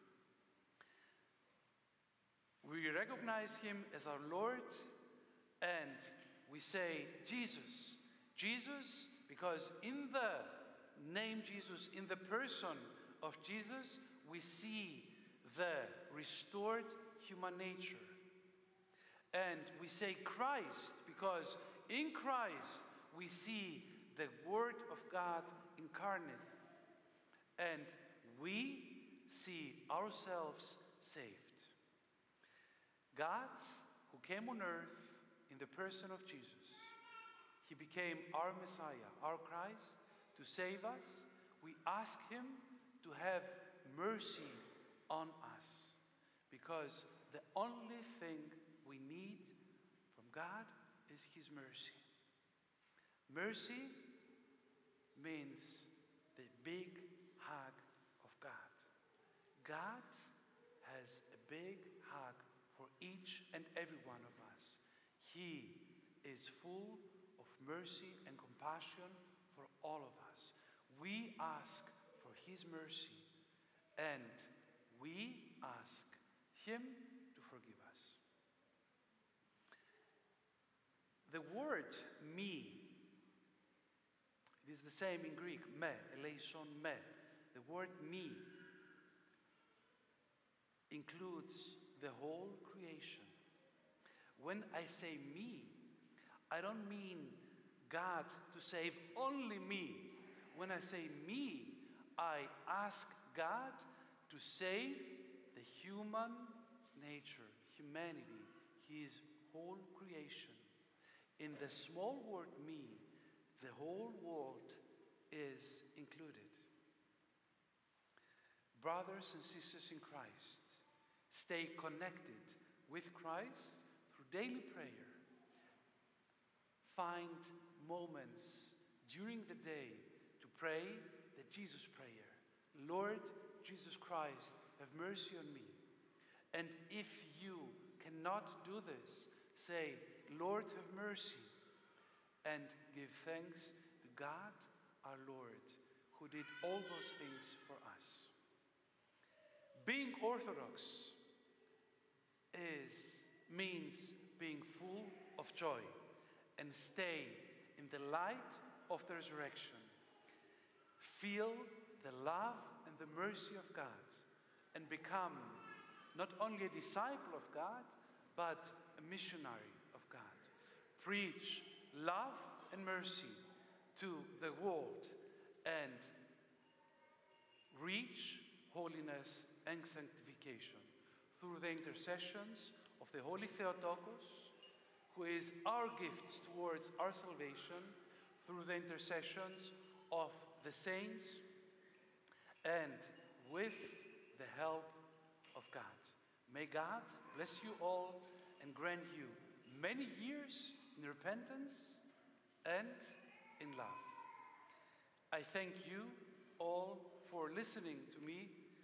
We recognize Him as our Lord, and we say, Jesus. Jesus, because in the name Jesus, in the person of Jesus, we see the restored human nature. And we say Christ, because in Christ we see the Word of God incarnate. And we see ourselves saved. God, who came on earth in the person of Jesus, He became our Messiah, our Christ, to save us. We ask Him to have mercy on us, because the only thing we need from God is His mercy. Mercy means the big hug of God. God has a big hug for each and every one of us. He is full of mercy and compassion for all of us. We ask for His mercy, and we ask Him to forgive us. The word me, it is the same in Greek, me, eleison me. The word me includes the whole creation. When I say me, I don't mean God to save only me. When I say me, I ask God to save the human nature, humanity, His whole creation. In the small word me, the whole world is included. Brothers and sisters in Christ, stay connected with Christ through daily prayer. Find moments during the day to pray the Jesus prayer. Lord Jesus Christ, have mercy on me. And if you cannot do this, say, Lord, have mercy, and give thanks to God, our Lord, who did all those things for us. Being Orthodox is, means being full of joy and stay in the light of the resurrection. Feel the love and the mercy of God and become not only a disciple of God, but a missionary of God. Preach love and mercy to the world and reach holiness and sanctification through the intercessions of the Holy Theotokos, who is our gift towards our salvation, through the intercessions of the saints, and with the help of God. May God bless you all and grant you many years in repentance and in love. I thank you all for listening to me.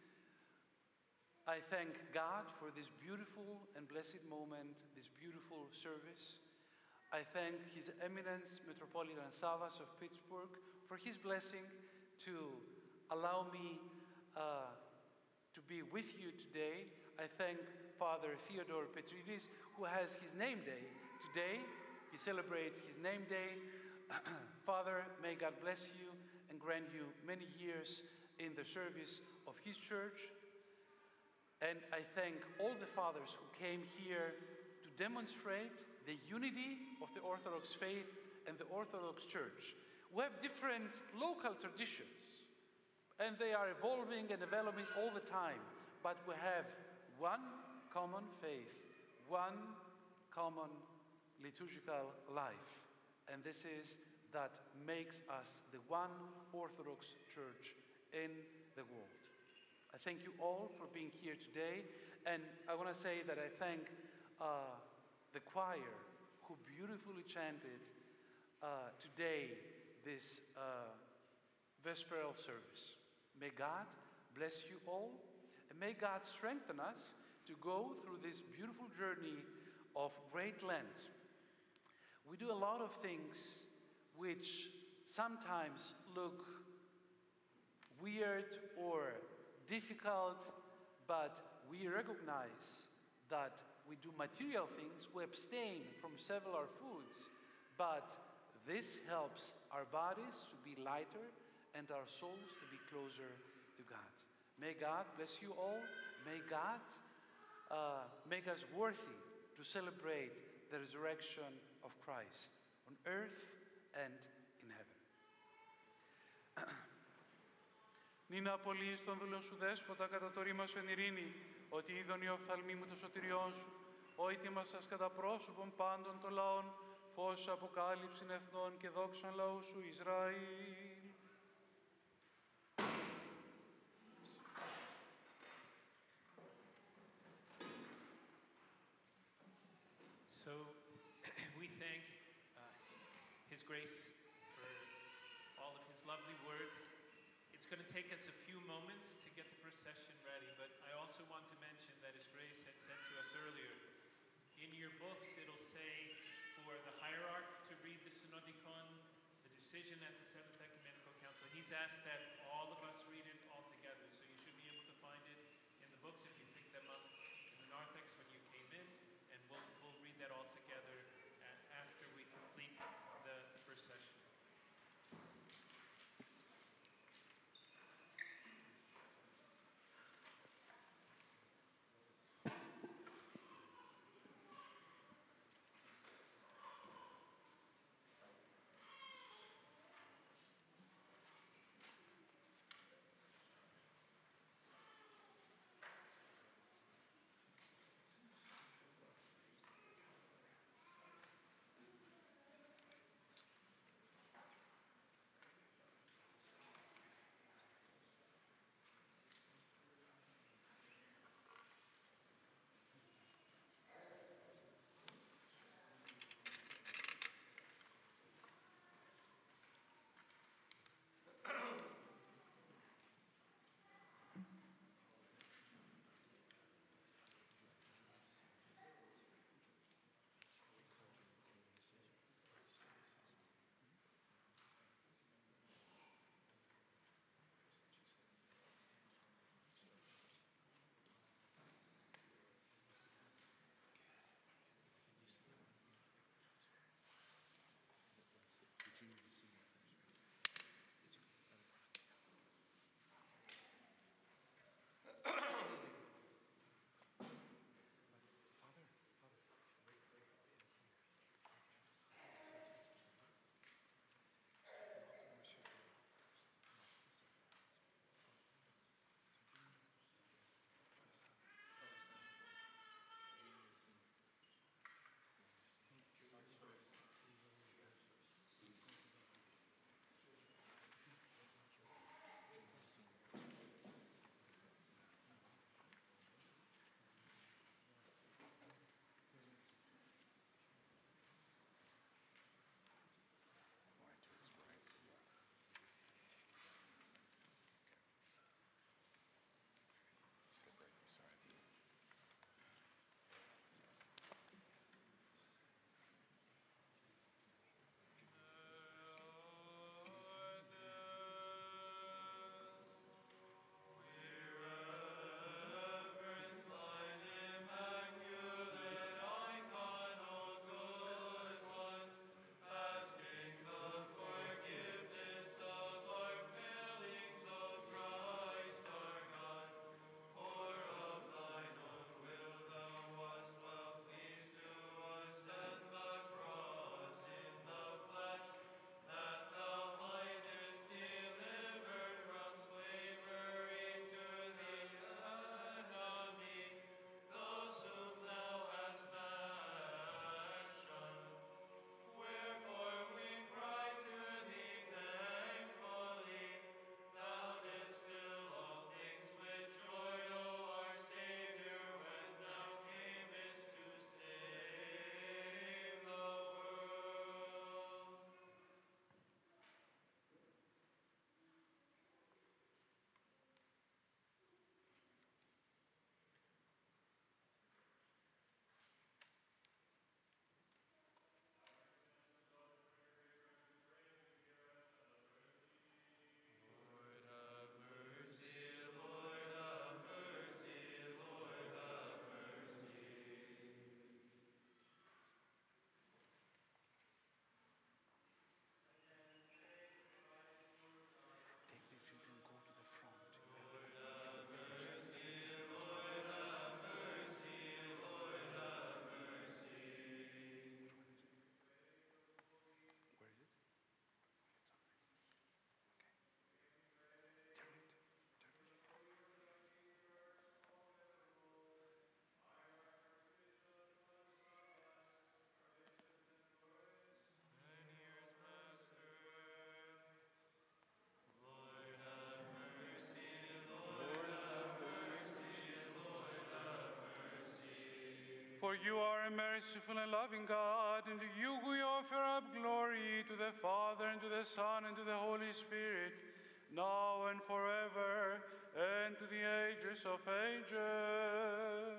I thank God for this beautiful and blessed moment, this beautiful service. I thank His Eminence Metropolitan Savas of Pittsburgh for his blessing to allow me uh, to be with you today. I thank Father Theodore Petridis, who has his name day today. He celebrates his name day. Father, may God bless you and grant you many years in the service of His church. And I thank all the fathers who came here to demonstrate the unity of the Orthodox faith and the Orthodox Church. We have different local traditions, and they are evolving and developing all the time, but we have one common faith, one common liturgical life, and this is that makes us the one Orthodox Church in the world. I thank you all for being here today, and I want to say that I thank uh, the choir who beautifully chanted uh, today this uh, Vesperal service. May God bless you all, and may God strengthen us to go through this beautiful journey of Great Lent. We do a lot of things which sometimes look weird or difficult, but we recognize that we do material things, we abstain from several foods, but this helps our bodies to be lighter and our souls to be closer to God. May God bless you all. May God uh, make us worthy to celebrate the resurrection of Christ on earth and in heaven. Νίνα πολύ στον δούλον σου δέσποτα κατά το ρήμα σου εν ειρήνη, ότι είδον οι οφθαλμοί μου το σωτηριόν σου, ο ήτιμας κατά πρόσωπον πάντων των λαών, φως αποκάλυψην εθνών και δόξαν λαού σου Ισραήλ. So we thank uh, His Grace for all of his lovely words. It's going to take us a few moments to get the procession ready, but I also want to mention that His Grace had said to us earlier, in your books it'll say for the hierarch to read the Synodicon, the decision at the Seventh Ecumenical Council. He's asked that all of us read it all together, so you should be able to find it in the books if you picked them up in the narthex when you came in, and we'll, we'll read that all together a- after we complete the, the procession. For you are a merciful and loving God, and to you we offer up glory, to the Father, and to the Son, and to the Holy Spirit, now and forever, and to the ages of ages.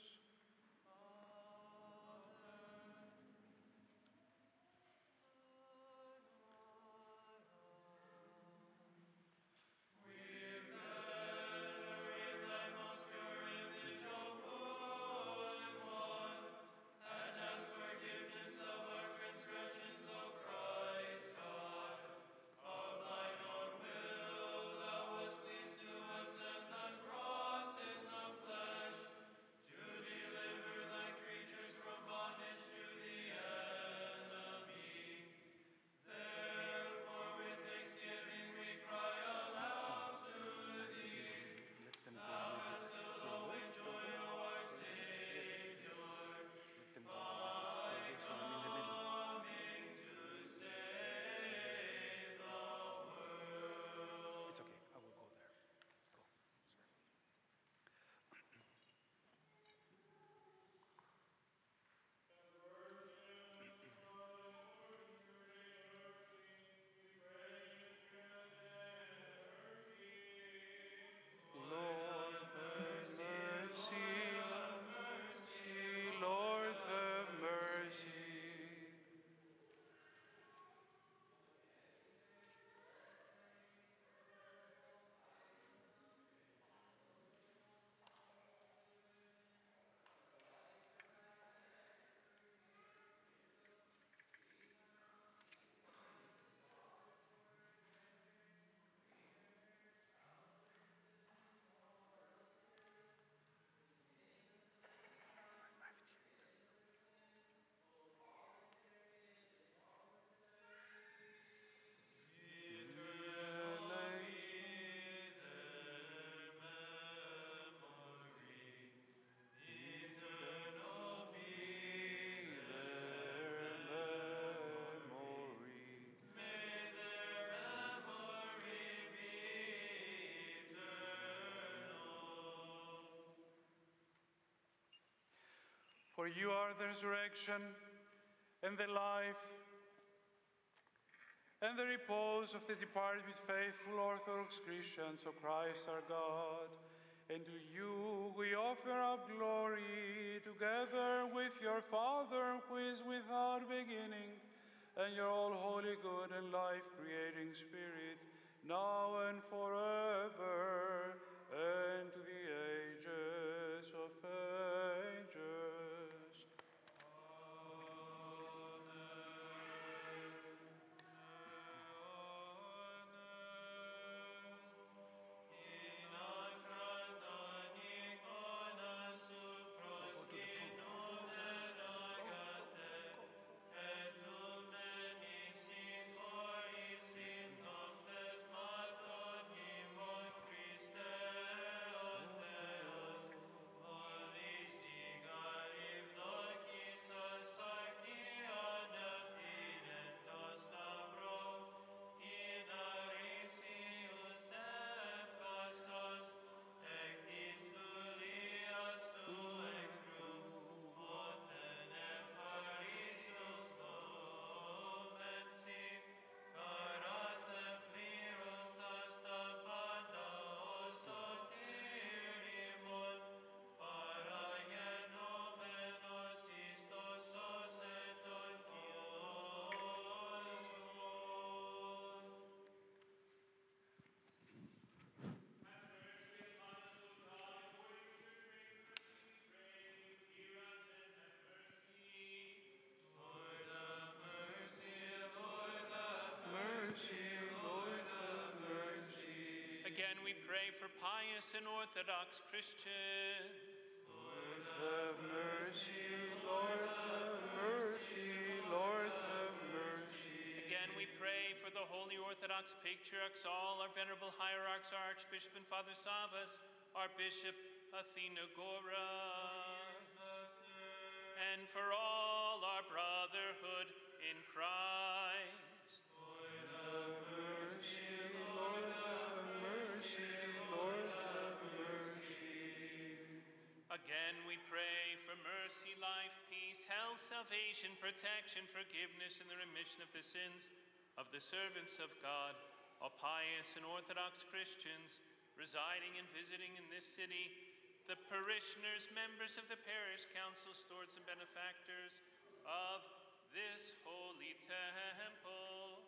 For you are the resurrection and the life and the repose of the departed with faithful Orthodox Christians, O Christ our God. And to you we offer up glory together with your Father, who is without beginning, and your all-holy, good, and life-creating Spirit, now and forever, and to the ages of ages. Again, we pray for pious and Orthodox Christians. Lord, have mercy. Lord, have mercy. Lord, have mercy. Again, we pray for the Holy Orthodox Patriarchs, all our venerable hierarchs, our Archbishop and Father Savas, our Bishop Athenagoras, and for all our brotherhood in Christ. Lord, have mercy. Lord, have mercy. Lord, have mercy. Again, we pray for mercy. mercy, life, peace, health, salvation, protection, forgiveness, and the remission of the sins of the servants of God, all pious and Orthodox Christians residing and visiting in this city, the parishioners, members of the parish council, stewards, and benefactors of this holy temple.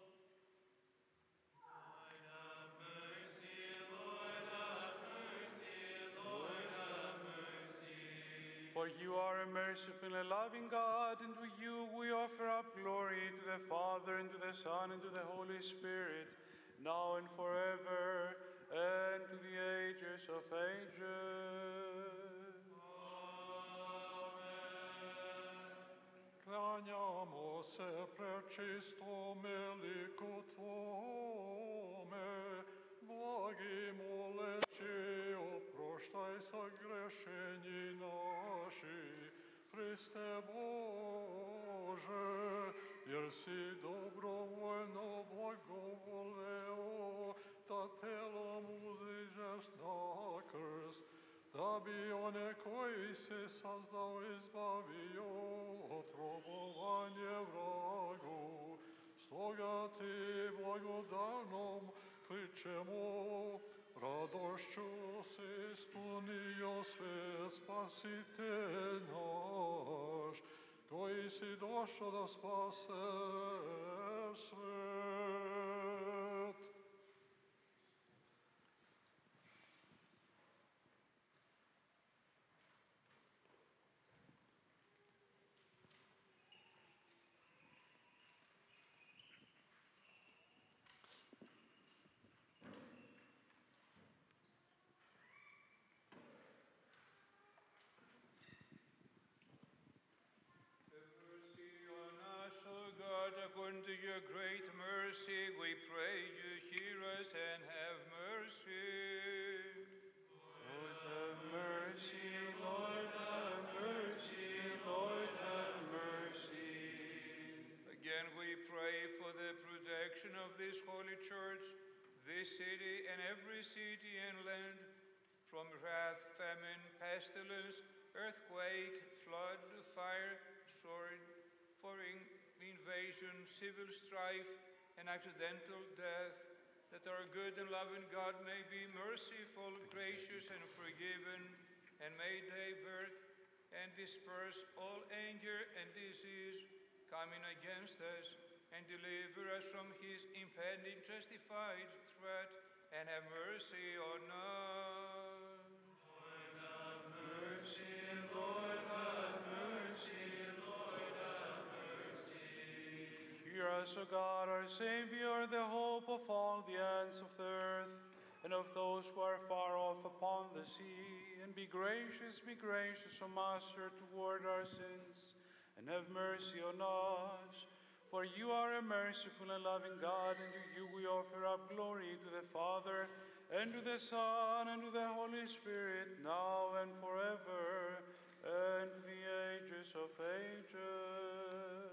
Lord have mercy, Lord have mercy, Lord have mercy. For you are a merciful and loving God, and to you we offer up glory, to the Father, and to the Son, and to the Holy Spirit, now and forever, and to the ages of ages. Klanjamo se prečistome liku Tvome, blagi moleći, oproštaj sagrešenji naši, Hriste Bože, jer si dobrovoljno blagovoleo, da telom uziđeš na krst, da bi one koji se sazdao izbavio od robovanje vragu. Stoga ti blagodarnom kličemo, radošću si ispunio sve, Spasitelj naš, koji si došao da spaseš svet. According to your great mercy, we pray you hear us and have mercy. Lord have mercy, Lord have mercy, Lord have mercy. Again, we pray for the protection of this holy church, this city, and every city and land from wrath, famine, pestilence, earthquake, flood, fire, sword, foreign invasion, civil strife, and accidental death, that our good and loving God may be merciful, gracious, and forgiving, and may divert and disperse all anger and disease coming against us, and deliver us from his impending justified threat, and have mercy on us. Lord have mercy, Lord have mercy, Lord have mercy. Hear us, O God, our Savior, the hope of all the ends of the earth, and of those who are far off upon the sea. And be gracious, be gracious, O Master, toward our sins, and have mercy on us. For you are a merciful and loving God, and to you we offer up glory, to the Father, and to the Son, and to the Holy Spirit, now and forever, and to the ages of ages.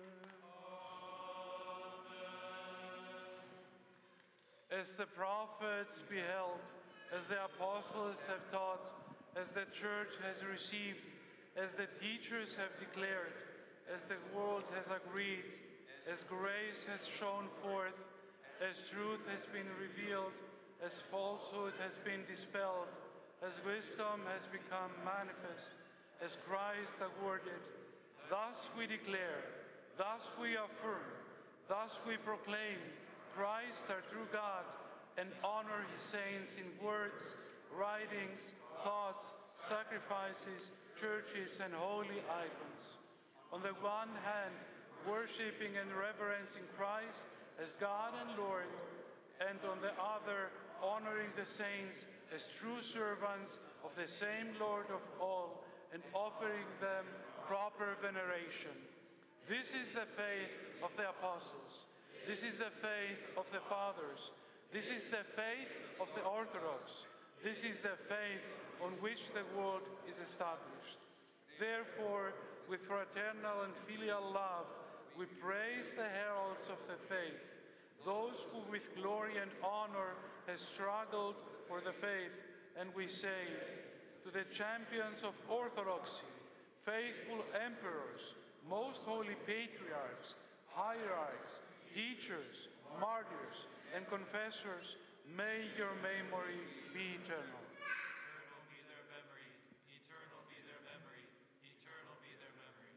As the prophets beheld, as the apostles have taught, as the church has received, as the teachers have declared, as the world has agreed, as grace has shone forth, as truth has been revealed, as falsehood has been dispelled, as wisdom has become manifest, as Christ awarded, thus we declare, thus we affirm, thus we proclaim, Christ our true God, and honor his saints in words, writings, thoughts, sacrifices, churches, and holy icons. On the one hand, worshiping and reverencing Christ as God and Lord, and on the other, honoring the saints as true servants of the same Lord of all, and offering them proper veneration. This is the faith of the apostles. This is the faith of the fathers. This is the faith of the Orthodox. This is the faith on which the world is established. Therefore, with fraternal and filial love, we praise the heralds of the faith, those who with glory and honor have struggled for the faith, and we say, to the champions of orthodoxy, faithful emperors, most holy patriarchs, hierarchs, teachers, martyrs, and confessors, may your memory be eternal. Eternal be their memory, eternal be their memory, eternal be their memory.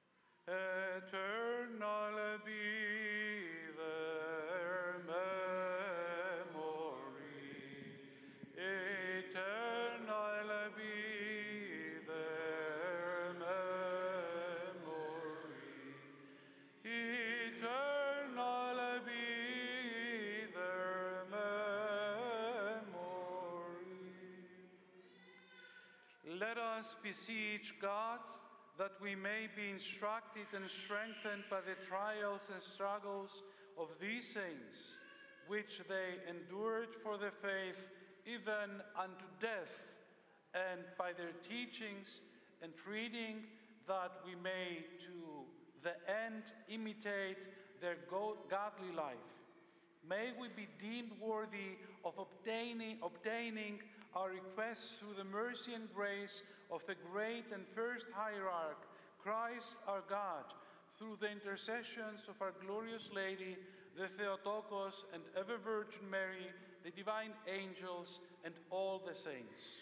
Eternal be their memory, eternal be their memory, eternal be their memory. Let us beseech God that we may be instructed and strengthened by the trials and struggles of these saints, which they endured for the faith even unto death, and by their teachings entreating that we may to the end imitate their go- godly life. May we be deemed worthy of obtaining, obtaining our requests through the mercy and grace of the great and first hierarch, Christ our God, through the intercessions of our glorious Lady, the Theotokos and ever Virgin Mary, the divine angels, and all the saints.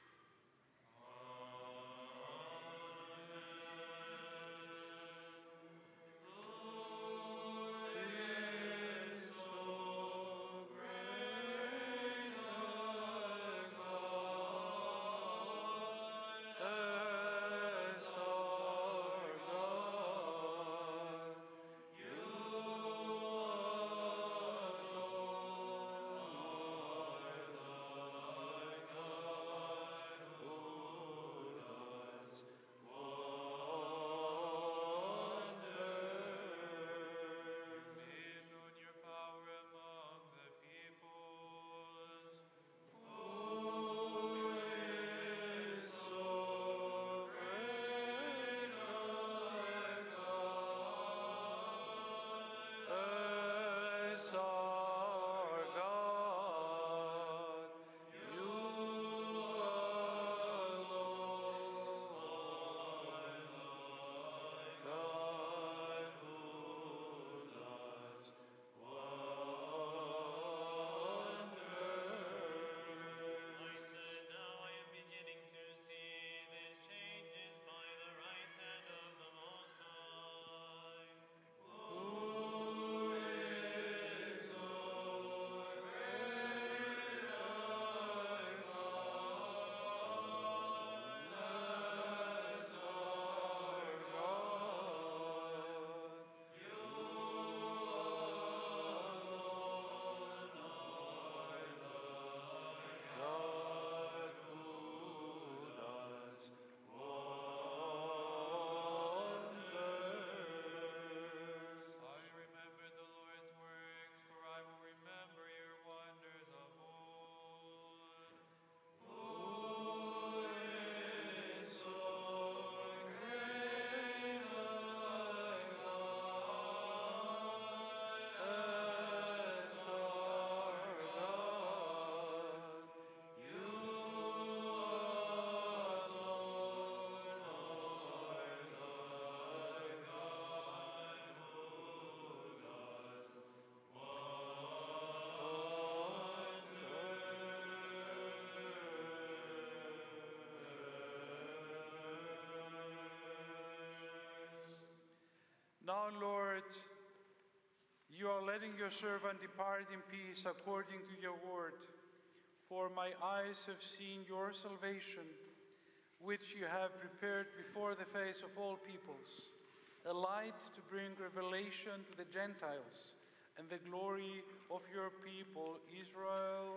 Now, Lord, you are letting your servant depart in peace according to your word. For my eyes have seen your salvation, which you have prepared before the face of all peoples, a light to bring revelation to the Gentiles and the glory of your people, Israel.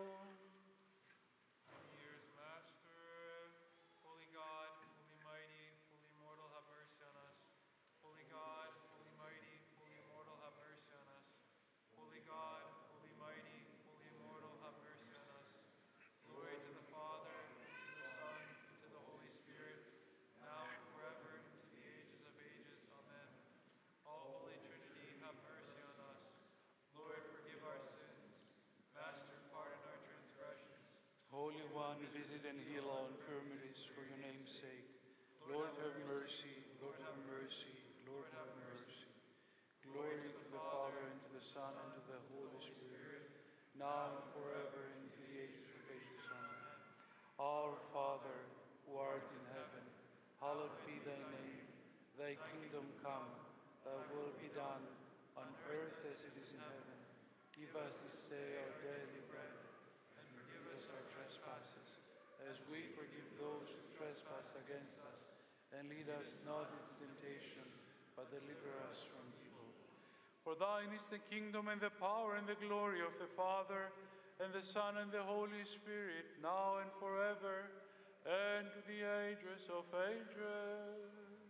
Years, Master, Holy God, Holy Mighty, Holy Immortal, have mercy on us. Holy God, Holy Mighty, Holy Immortal, have mercy on us. Holy God, Holy Mighty, Holy Immortal, have mercy on us. Glory to the Father, and to the Son, and to the Holy Spirit, now and forever, and to the ages of ages. Amen. All Holy Trinity, have mercy on us. Lord, forgive our sins. Master, pardon our transgressions. Holy One, visit and heal all infirmities for your name's sake. Lord, have mercy. Lord, have mercy. Lord, have mercy. Glory to the Father, and to the Son, and to the Holy Spirit, now and forever, and to the ages of ages. Amen. Our Father, who art in heaven, hallowed be thy name. Thy kingdom come, thy will be done, on earth as it is in heaven. Give us this day our daily bread, and forgive us our trespasses, as we forgive those who trespass against us. And lead us not into temptation, but deliver us from evil. For thine is the kingdom, and the power, and the glory of the Father, and the Son, and the Holy Spirit, now and forever, and to the ages of ages.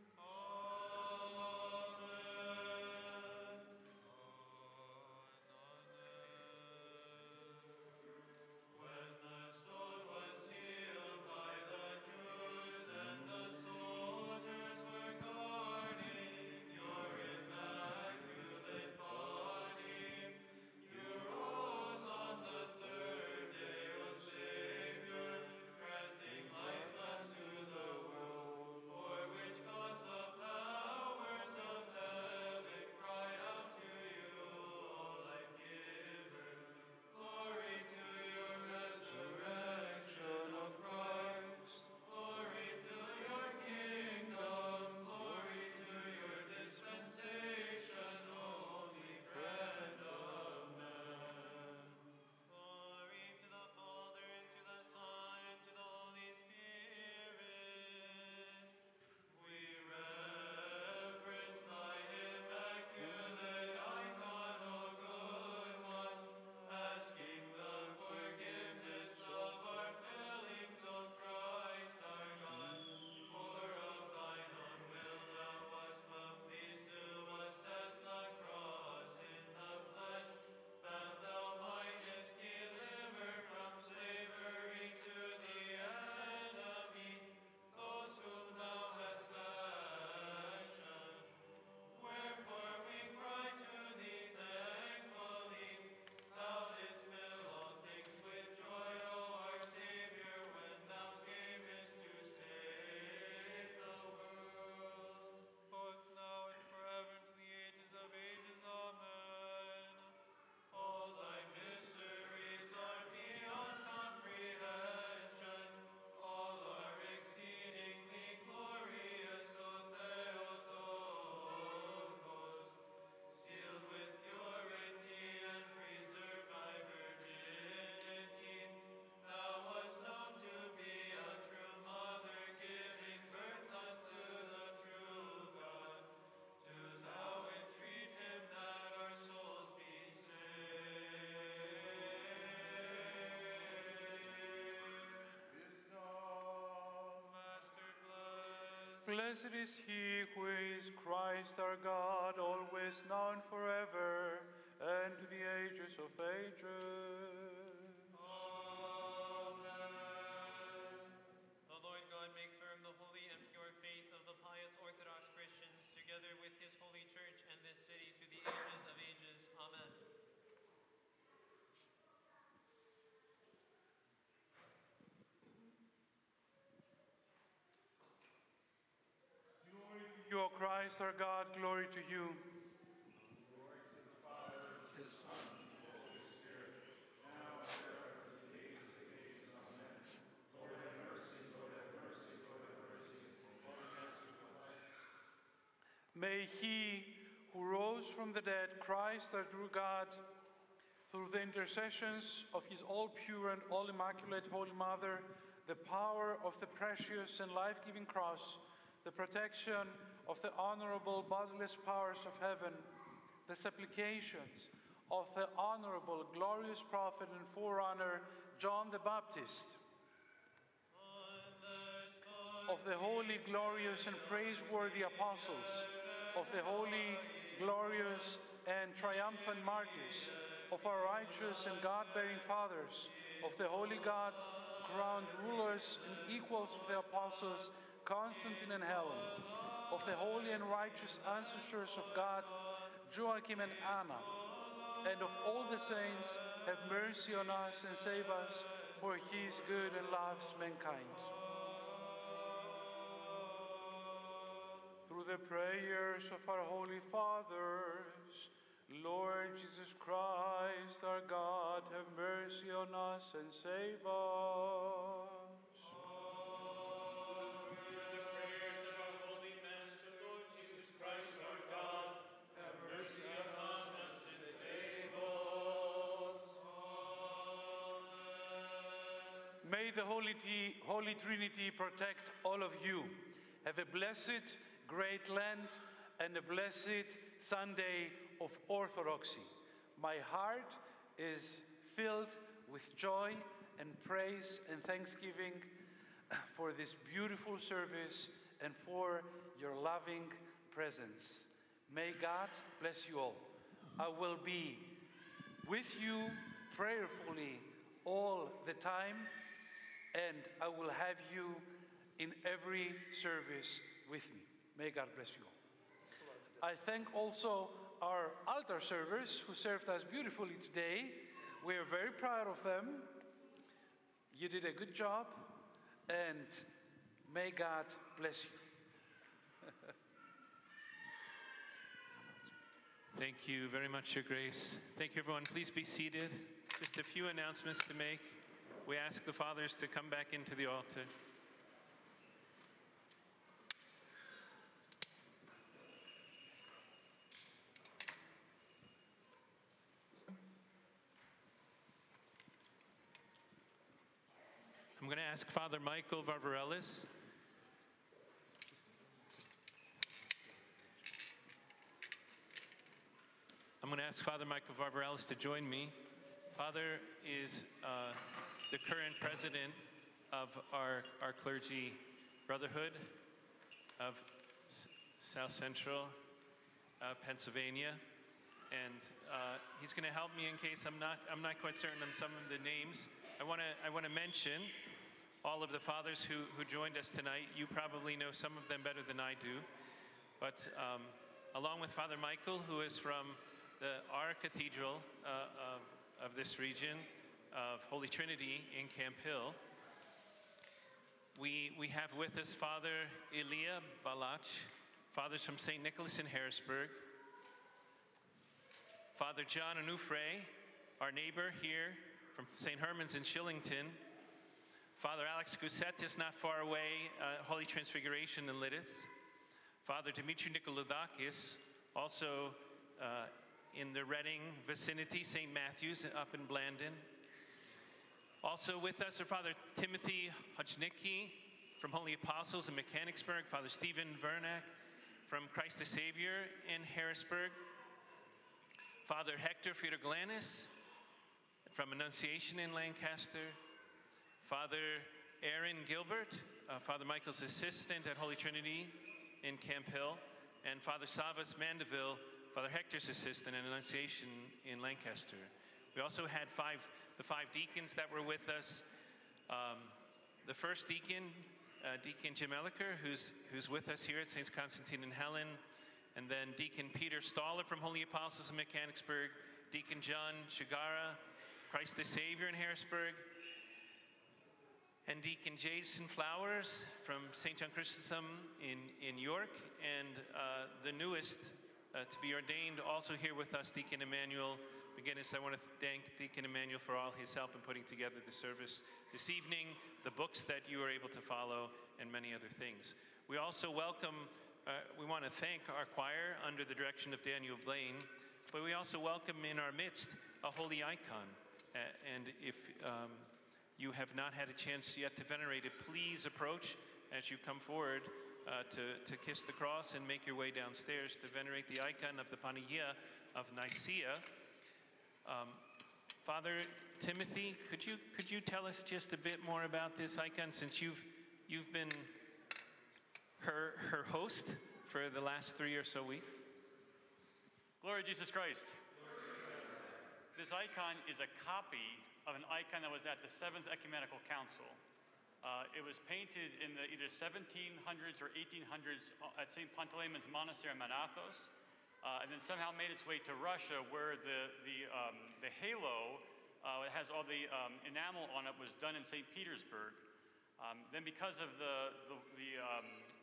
Blessed is he who is Christ our God, always, now and forever, and to the ages of ages. Amen. The Lord God make firm the holy and pure faith of the pious Orthodox Christians, together with his holy church and this city, to the ages of ages. Amen. You, O Christ our God, glory to you. Glory to the Father, to the Son, and to the Holy Spirit, now and forever, to the ages of ages. Amen. Lord, have mercy. Lord, have mercy. Lord, have mercy. Lord, answer Christ. May he who rose from the dead, Christ our true God, through the intercessions of his all-pure and all-immaculate Holy Mother, the power of the precious and life-giving cross, the protection of the honorable bodiless powers of heaven, the supplications of the honorable, glorious prophet and forerunner John the Baptist, of the holy, glorious, and praiseworthy apostles, of the holy, glorious, and triumphant martyrs, of our righteous and God-bearing fathers, of the holy God-crowned rulers and equals of the apostles Constantine and Helen, of the holy and righteous ancestors of God, Joachim and Anna, and of all the saints, have mercy on us and save us, for he is good and loves mankind. through the prayers of our holy fathers. Lord Jesus Christ, our God, have mercy on us and save us. May the Holy, T- Holy Trinity protect all of you. Have a blessed, great Lent and a blessed Sunday of Orthodoxy. My heart is filled with joy and praise and thanksgiving for this beautiful service and for your loving presence. May God bless you all. I will be with you prayerfully all the time, and I will have you in every service with me. May God bless you all. I thank also our altar servers who served us beautifully today. We are very proud of them. You did a good job, and may God bless you. Thank you very much, Your Grace. Thank you, everyone. Please be seated. Just a few announcements to make. We ask the fathers to come back into the altar. I'm going to ask Father Michael Varvarelis I'm going to ask Father Michael Varvarelis to join me. Father is uh, the current president of our, our clergy brotherhood of S- South Central uh, Pennsylvania. And uh, he's going to help me in case I'm not, I'm not quite certain on some of the names. I want to I want to mention all of the fathers who, who joined us tonight. You probably know some of them better than I do. But um, along with Father Michael, who is from the, our cathedral uh, of, of this region, of Holy Trinity in Camp Hill, we, we have with us Father Elia Balach, fathers from Saint Nicholas in Harrisburg, Father John Onufre, our neighbor here from Saint Herman's in Shillington, Father Alex Gousset is not far away, uh, Holy Transfiguration in Lidditz, Father Dimitri Nikolaidakis, also uh, in the Reading vicinity, Saint Matthew's up in Blandon. Also with us are Father Timothy Hodgnicki from Holy Apostles in Mechanicsburg, Father Stephen Vernack from Christ the Savior in Harrisburg, Father Hector Friedoglanis from Annunciation in Lancaster, Father Aaron Gilbert, uh, Father Michael's assistant at Holy Trinity in Camp Hill, and Father Savas Mandeville, Father Hector's assistant at Annunciation in Lancaster. We also had five, the five deacons that were with us. Um, the first deacon, uh, Deacon Jim Elliker, who's, who's with us here at Saints Constantine and Helen, and then Deacon Peter Staller from Holy Apostles in Mechanicsburg, Deacon John Shigara, Christ the Savior in Harrisburg, and Deacon Jason Flowers from Saint John Chrysostom in, in York, and uh, the newest uh, to be ordained also here with us, Deacon Emmanuel McGinnis. I want to thank Deacon Emmanuel for all his help in putting together the service this evening, the books that you were able to follow, and many other things. We also welcome, uh, we want to thank our choir under the direction of Daniel Blaine, but we also welcome in our midst a holy icon. Uh, and if um, you have not had a chance yet to venerate it, please approach as you come forward uh, to, to kiss the cross and make your way downstairs to venerate the icon of the Panagia of Nicaea. Um, Father Timothy, could you, could you tell us just a bit more about this icon, since you've, you've been her, her host for the last three or so weeks? Glory to Jesus Christ. This icon is a copy of an icon that was at the Seventh Ecumenical Council. Uh, it was painted in the either seventeen hundreds or eighteen hundreds at Saint Pantelemon's Monastery in Mount Athos, uh, and then somehow made its way to Russia, where the, the, um, the halo, uh, it has all the um, enamel on it, was done in Saint Petersburg. Um, then because of the, the, the, um, uh, the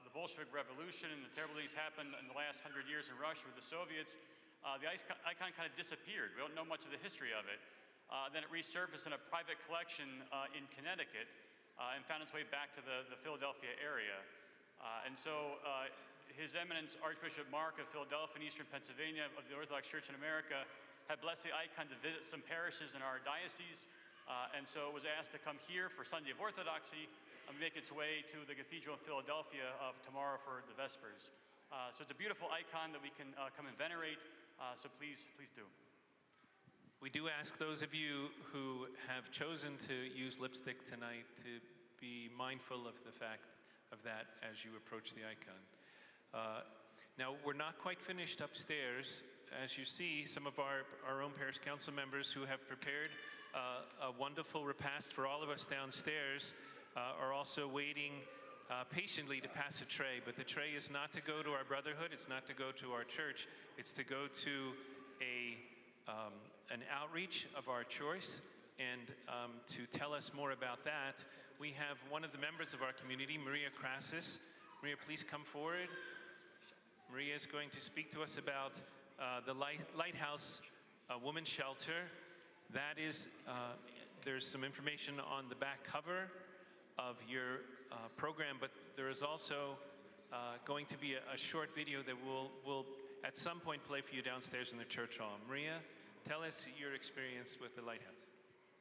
the Bolshevik Revolution and the terrible things happened in the last hundred years in Russia with the Soviets, uh, the icon kind of disappeared. We don't know much of the history of it. Uh, then it resurfaced in a private collection uh, in Connecticut uh, and found its way back to the, the Philadelphia area. Uh, and so uh, His Eminence Archbishop Mark of Philadelphia and Eastern Pennsylvania of the Orthodox Church in America had blessed the icon to visit some parishes in our diocese. Uh, and so it was asked to come here for Sunday of Orthodoxy and make its way to the Cathedral in Philadelphia of tomorrow for the Vespers. Uh, so it's a beautiful icon that we can uh, come and venerate, uh, so please, please do. We do ask those of you who have chosen to use lipstick tonight to be mindful of the fact of that as you approach the icon. Uh, now, we're not quite finished upstairs. As you see, some of our, our own parish council members who have prepared uh, a wonderful repast for all of us downstairs uh, are also waiting uh, patiently to pass a tray. But the tray is not to go to our brotherhood, it's not to go to our church, it's to go to a, um, an outreach of our choice. And um, to tell us more about that, we have one of the members of our community, Maria Crassus. Maria, please come forward. Maria is going to speak to us about uh, the light, Lighthouse uh, Women's Shelter. That is, uh, there's some information on the back cover of your uh, program, but there is also uh, going to be a, a short video that we'll, we'll at some point play for you downstairs in the church hall. Maria, tell us your experience with the Lighthouse.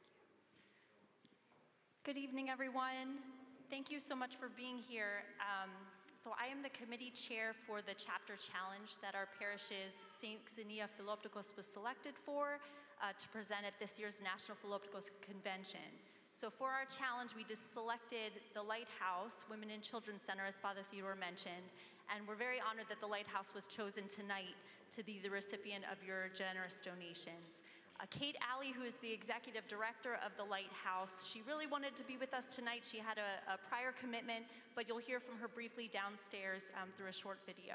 Good evening, everyone. Thank you so much for being here. Um, So I am the committee chair for the chapter challenge that our parish's Saint Xenia Philoptochos was selected for uh, to present at this year's National Philoptochos Convention. So for our challenge, we just selected the Lighthouse Women and Children's Center, as Father Theodore mentioned, and we're very honored that the Lighthouse was chosen tonight to be the recipient of your generous donations. Uh, Kate Alley, who is the executive director of the Lighthouse, she really wanted to be with us tonight. She had a, a prior commitment, but you'll hear from her briefly downstairs um, through a short video.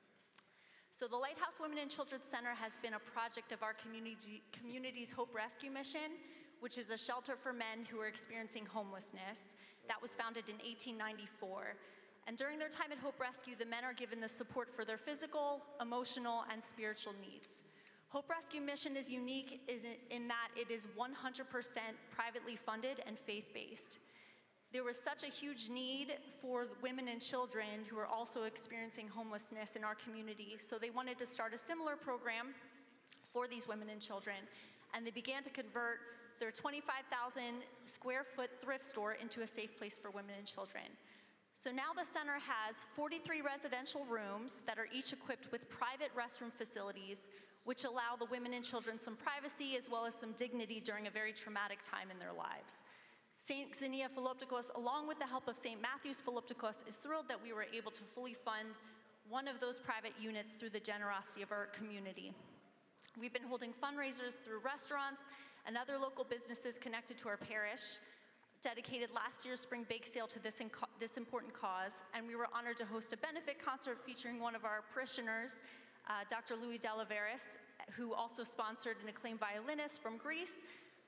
So the Lighthouse Women and Children's Center has been a project of our community, community's Hope Rescue Mission, which is a shelter for men who are experiencing homelessness. That was founded in eighteen ninety-four. And during their time at Hope Rescue, the men are given the support for their physical, emotional, and spiritual needs. Hope Rescue Mission is unique in that it is one hundred percent privately funded and faith-based. There was such a huge need for women and children who are also experiencing homelessness in our community, so they wanted to start a similar program for these women and children, and they began to convert their twenty-five thousand square foot thrift store into a safe place for women and children. So now the center has forty-three residential rooms that are each equipped with private restroom facilities, which allow the women and children some privacy as well as some dignity during a very traumatic time in their lives. Saint Xenia Philoptochos, along with the help of Saint Matthew's Philoptochos, is thrilled that we were able to fully fund one of those private units through the generosity of our community. We've been holding fundraisers through restaurants and other local businesses connected to our parish, dedicated last year's spring bake sale to this, this important cause, and we were honored to host a benefit concert featuring one of our parishioners, Uh, Doctor Louis Delaveris, who also sponsored an acclaimed violinist from Greece.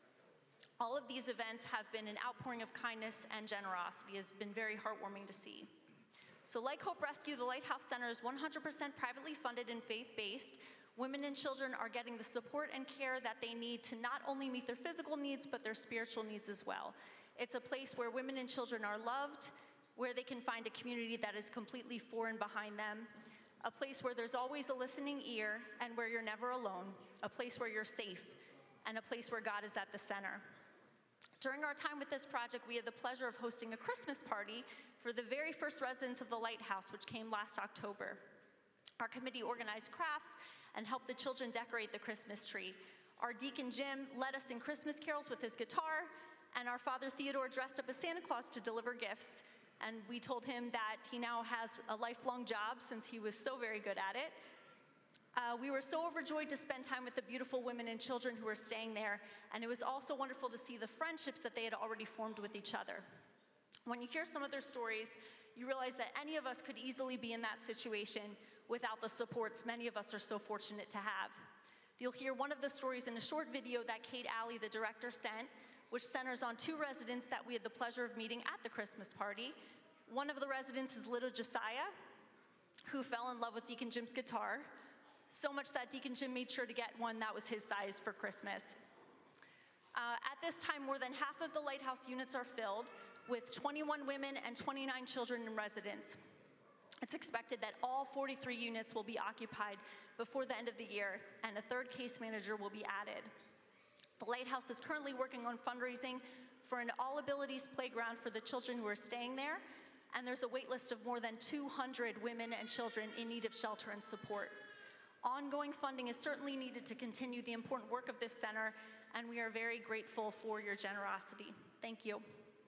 All of these events have been an outpouring of kindness and generosity. It's been very heartwarming to see. So like Hope Rescue, the Lighthouse Center is one hundred percent privately funded and faith-based. Women and children are getting the support and care that they need to not only meet their physical needs, but their spiritual needs as well. It's a place where women and children are loved, where they can find a community that is completely for and behind them, a place where there's always a listening ear and where you're never alone, a place where you're safe, and a place where God is at the center. During our time with this project, we had the pleasure of hosting a Christmas party for the very first residents of the Lighthouse, which came last October. Our committee organized crafts and helped the children decorate the Christmas tree. Our deacon Jim led us in Christmas carols with his guitar, and our Father Theodore dressed up as Santa Claus to deliver gifts. And we told him that he now has a lifelong job since he was so very good at it. Uh, we were so overjoyed to spend time with the beautiful women and children who were staying there, and it was also wonderful to see the friendships that they had already formed with each other. When you hear some of their stories, you realize that any of us could easily be in that situation without the supports many of us are so fortunate to have. You'll hear one of the stories in a short video that Kate Alley, the director, sent, which centers on two residents that we had the pleasure of meeting at the Christmas party. One of the residents is little Josiah, who fell in love with Deacon Jim's guitar, so much that Deacon Jim made sure to get one that was his size for Christmas. Uh, at this time, more than half of the Lighthouse units are filled, with twenty-one women and twenty-nine children in residence. It's expected that all forty-three units will be occupied before the end of the year, and a third case manager will be added. The Lighthouse is currently working on fundraising for an all-abilities playground for the children who are staying there, and there's a wait list of more than two hundred women and children in need of shelter and support. Ongoing funding is certainly needed to continue the important work of this center, and we are very grateful for your generosity. Thank you.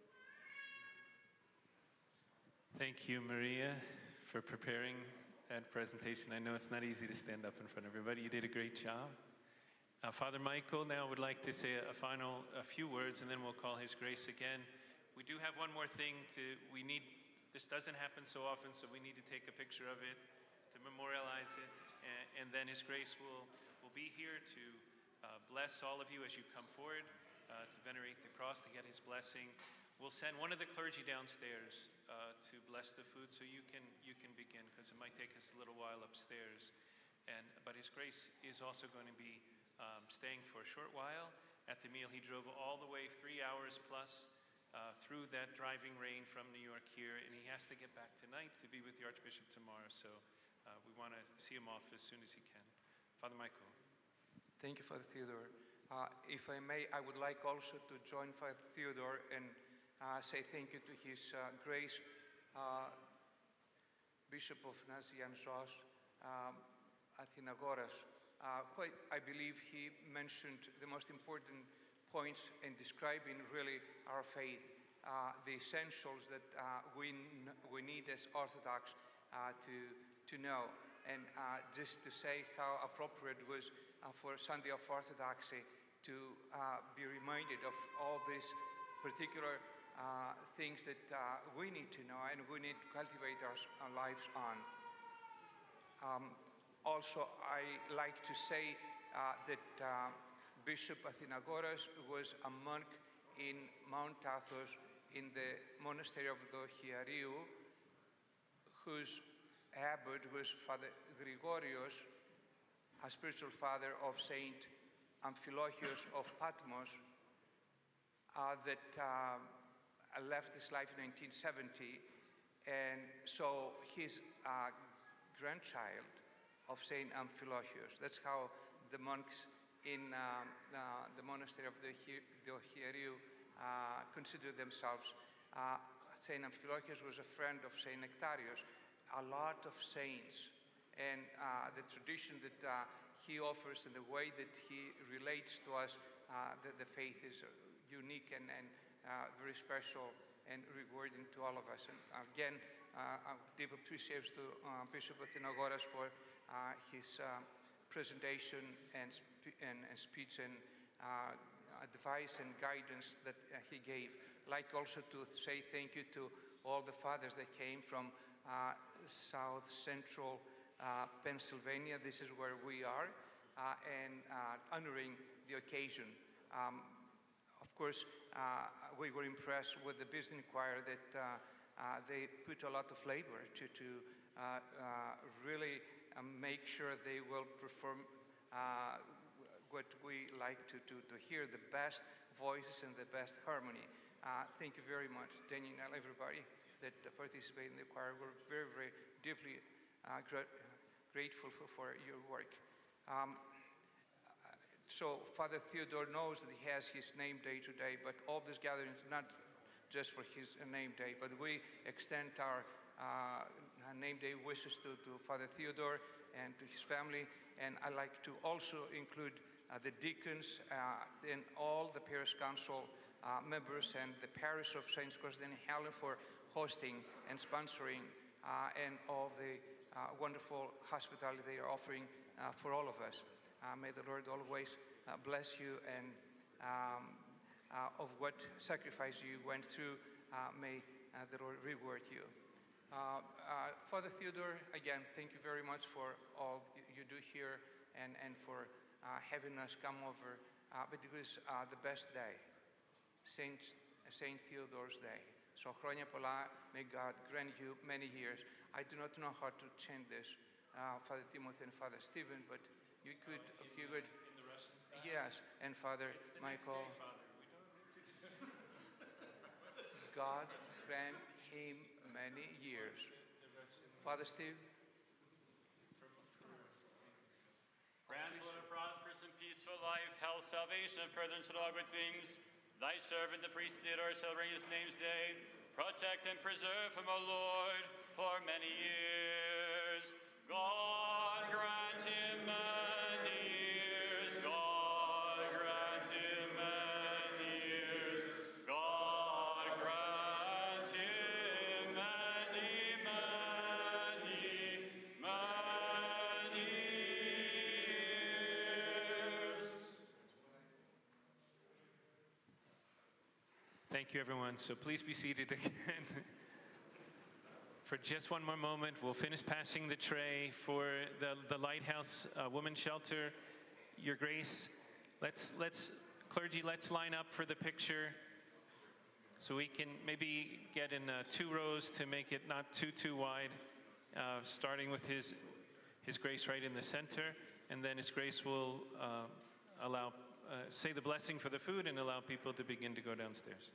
Thank you, Maria, for preparing that presentation. I know it's not easy to stand up in front of everybody. You did a great job. Uh, Father Michael now would like to say a final, a few words, and then we'll call His Grace again. We do have one more thing to, we need, this doesn't happen so often, so we need to take a picture of it to memorialize it, and, and then His Grace will, will be here to uh, bless all of you as you come forward uh, to venerate the cross, to get His blessing. We'll send one of the clergy downstairs uh, to bless the food, so you can, you can begin, because it might take us a little while upstairs. And, but His Grace is also going to be um, staying for a short while. At the meal, he drove all the way three hours plus uh, through that driving rain from New York here, and he has to get back tonight to be with the Archbishop tomorrow. So uh, we want to see him off as soon as he can. Father Michael. Thank you, Father Theodore. Uh, if I may, I would like also to join Father Theodore and uh, say thank you to His uh, Grace, uh, Bishop of Nazianzos, um, Athenagoras. Uh, quite, I believe he mentioned the most important points in describing really our faith, uh, the essentials that uh, we, we need as Orthodox uh, to, to know. And uh, just to say how appropriate it was uh, for Sunday of Orthodoxy to uh, be reminded of all these particular uh, things that uh, we need to know and we need to cultivate our, our lives on. Um, also, I like to say uh, that uh, Bishop Athenagoras was a monk in Mount Athos in the monastery of the Hieariou, whose abbot was Father Grigorios, a spiritual father of Saint Amphilochios of Patmos, uh, that uh, left this life in nineteen seventy, and so his uh, grandchild of Saint Amphilochios. That's how the monks in uh, uh, the monastery of the Hieariou uh, consider themselves. Uh, Saint Amphilochios was a friend of Saint Nectarios. A lot of saints, and uh, the tradition that uh, he offers and the way that he relates to us, uh, the, the faith is unique and, and uh, very special and rewarding to all of us. And again, uh, deep appreciation to uh, Bishop Athenagoras for uh, his uh, presentation and, spe and, and speech and uh, advice and guidance that uh, he gave. I'd like also to say thank you to all the fathers that came from uh, South Central uh, Pennsylvania. This is where we are, uh, and uh, honoring the occasion. Um, of course, uh, we were impressed with the business choir that uh, uh, they put a lot of labor to, to uh, uh, really uh, make sure they will perform uh, what we like to, to, to hear, the best voices and the best harmony. Uh, thank you very much, Daniel, and everybody that participate in the choir. We're very, very deeply uh, gra grateful for, for your work. Um, so Father Theodore knows that he has his name day today, but all these gatherings, not just for his name day, but we extend our uh, name day wishes to, to Father Theodore and to his family. And I'd like to also include uh, the deacons uh, and all the parish council uh, members and the parish of Saints Constantine and Helen for hosting and sponsoring uh, and all the uh, wonderful hospitality they are offering uh, for all of us. Uh, may the Lord always uh, bless you, and um, uh, of what sacrifice you went through, uh, may uh, the Lord reward you. Uh, uh, Father Theodore, again, thank you very much for all you do here and, and for uh, having us come over. Uh, but it was uh, the best day, Saint, Saint Theodore's Day. So χρόνια πολλά, may God grant you many years. I do not know how to chant this, uh, Father Timothy and Father Stephen, but you could, you could, In the Russian style? yes, and Father It's the Michael. next day, Father. We don't need to do God grant him many years. Father Steve. Grant what a prosperous and peaceful life, health, salvation, and furtherance of all good things. Thy servant, the priest Theodore, celebrating his name's day, protect and preserve him, O Lord, for many years. God grant him many years. God grant him many years. God grant him many, many, many years. Thank you, everyone. So please be seated again. For just one more moment, we'll finish passing the tray for the, the Lighthouse uh, Women's Shelter. Your Grace, let's, let's, clergy, let's line up for the picture so we can maybe get in uh, two rows to make it not too, too wide, uh, starting with his, his Grace right in the center, and then His Grace will uh, allow, uh, say the blessing for the food and allow people to begin to go downstairs.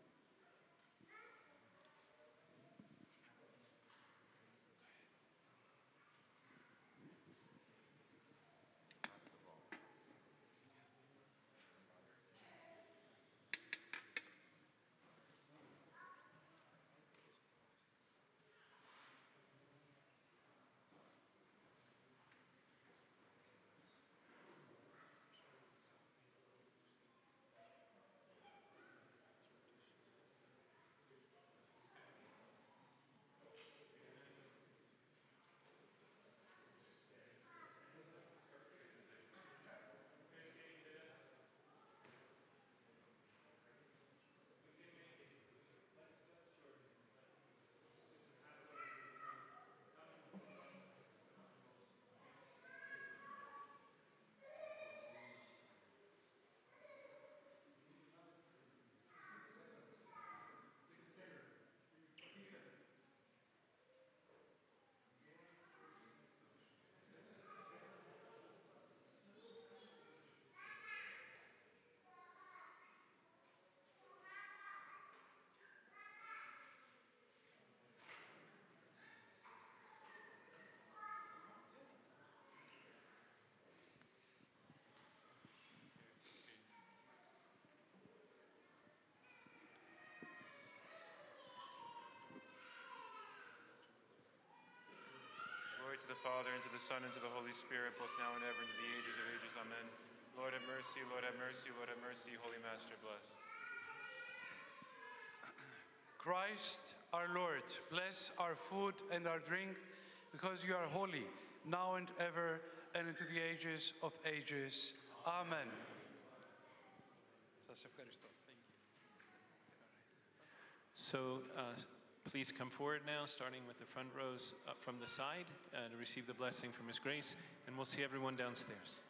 Glory to the Father, and to the Son, and to the Holy Spirit, both now and ever, and to the ages of ages. Amen. Lord have mercy, Lord have mercy, Lord have mercy. Holy Master, bless. Christ our Lord, bless our food and our drink, because you are holy, now and ever, and into the ages of ages. Amen. So uh, please come forward now, starting with the front rows up from the side uh, to receive the blessing from His Grace, and we'll see everyone downstairs.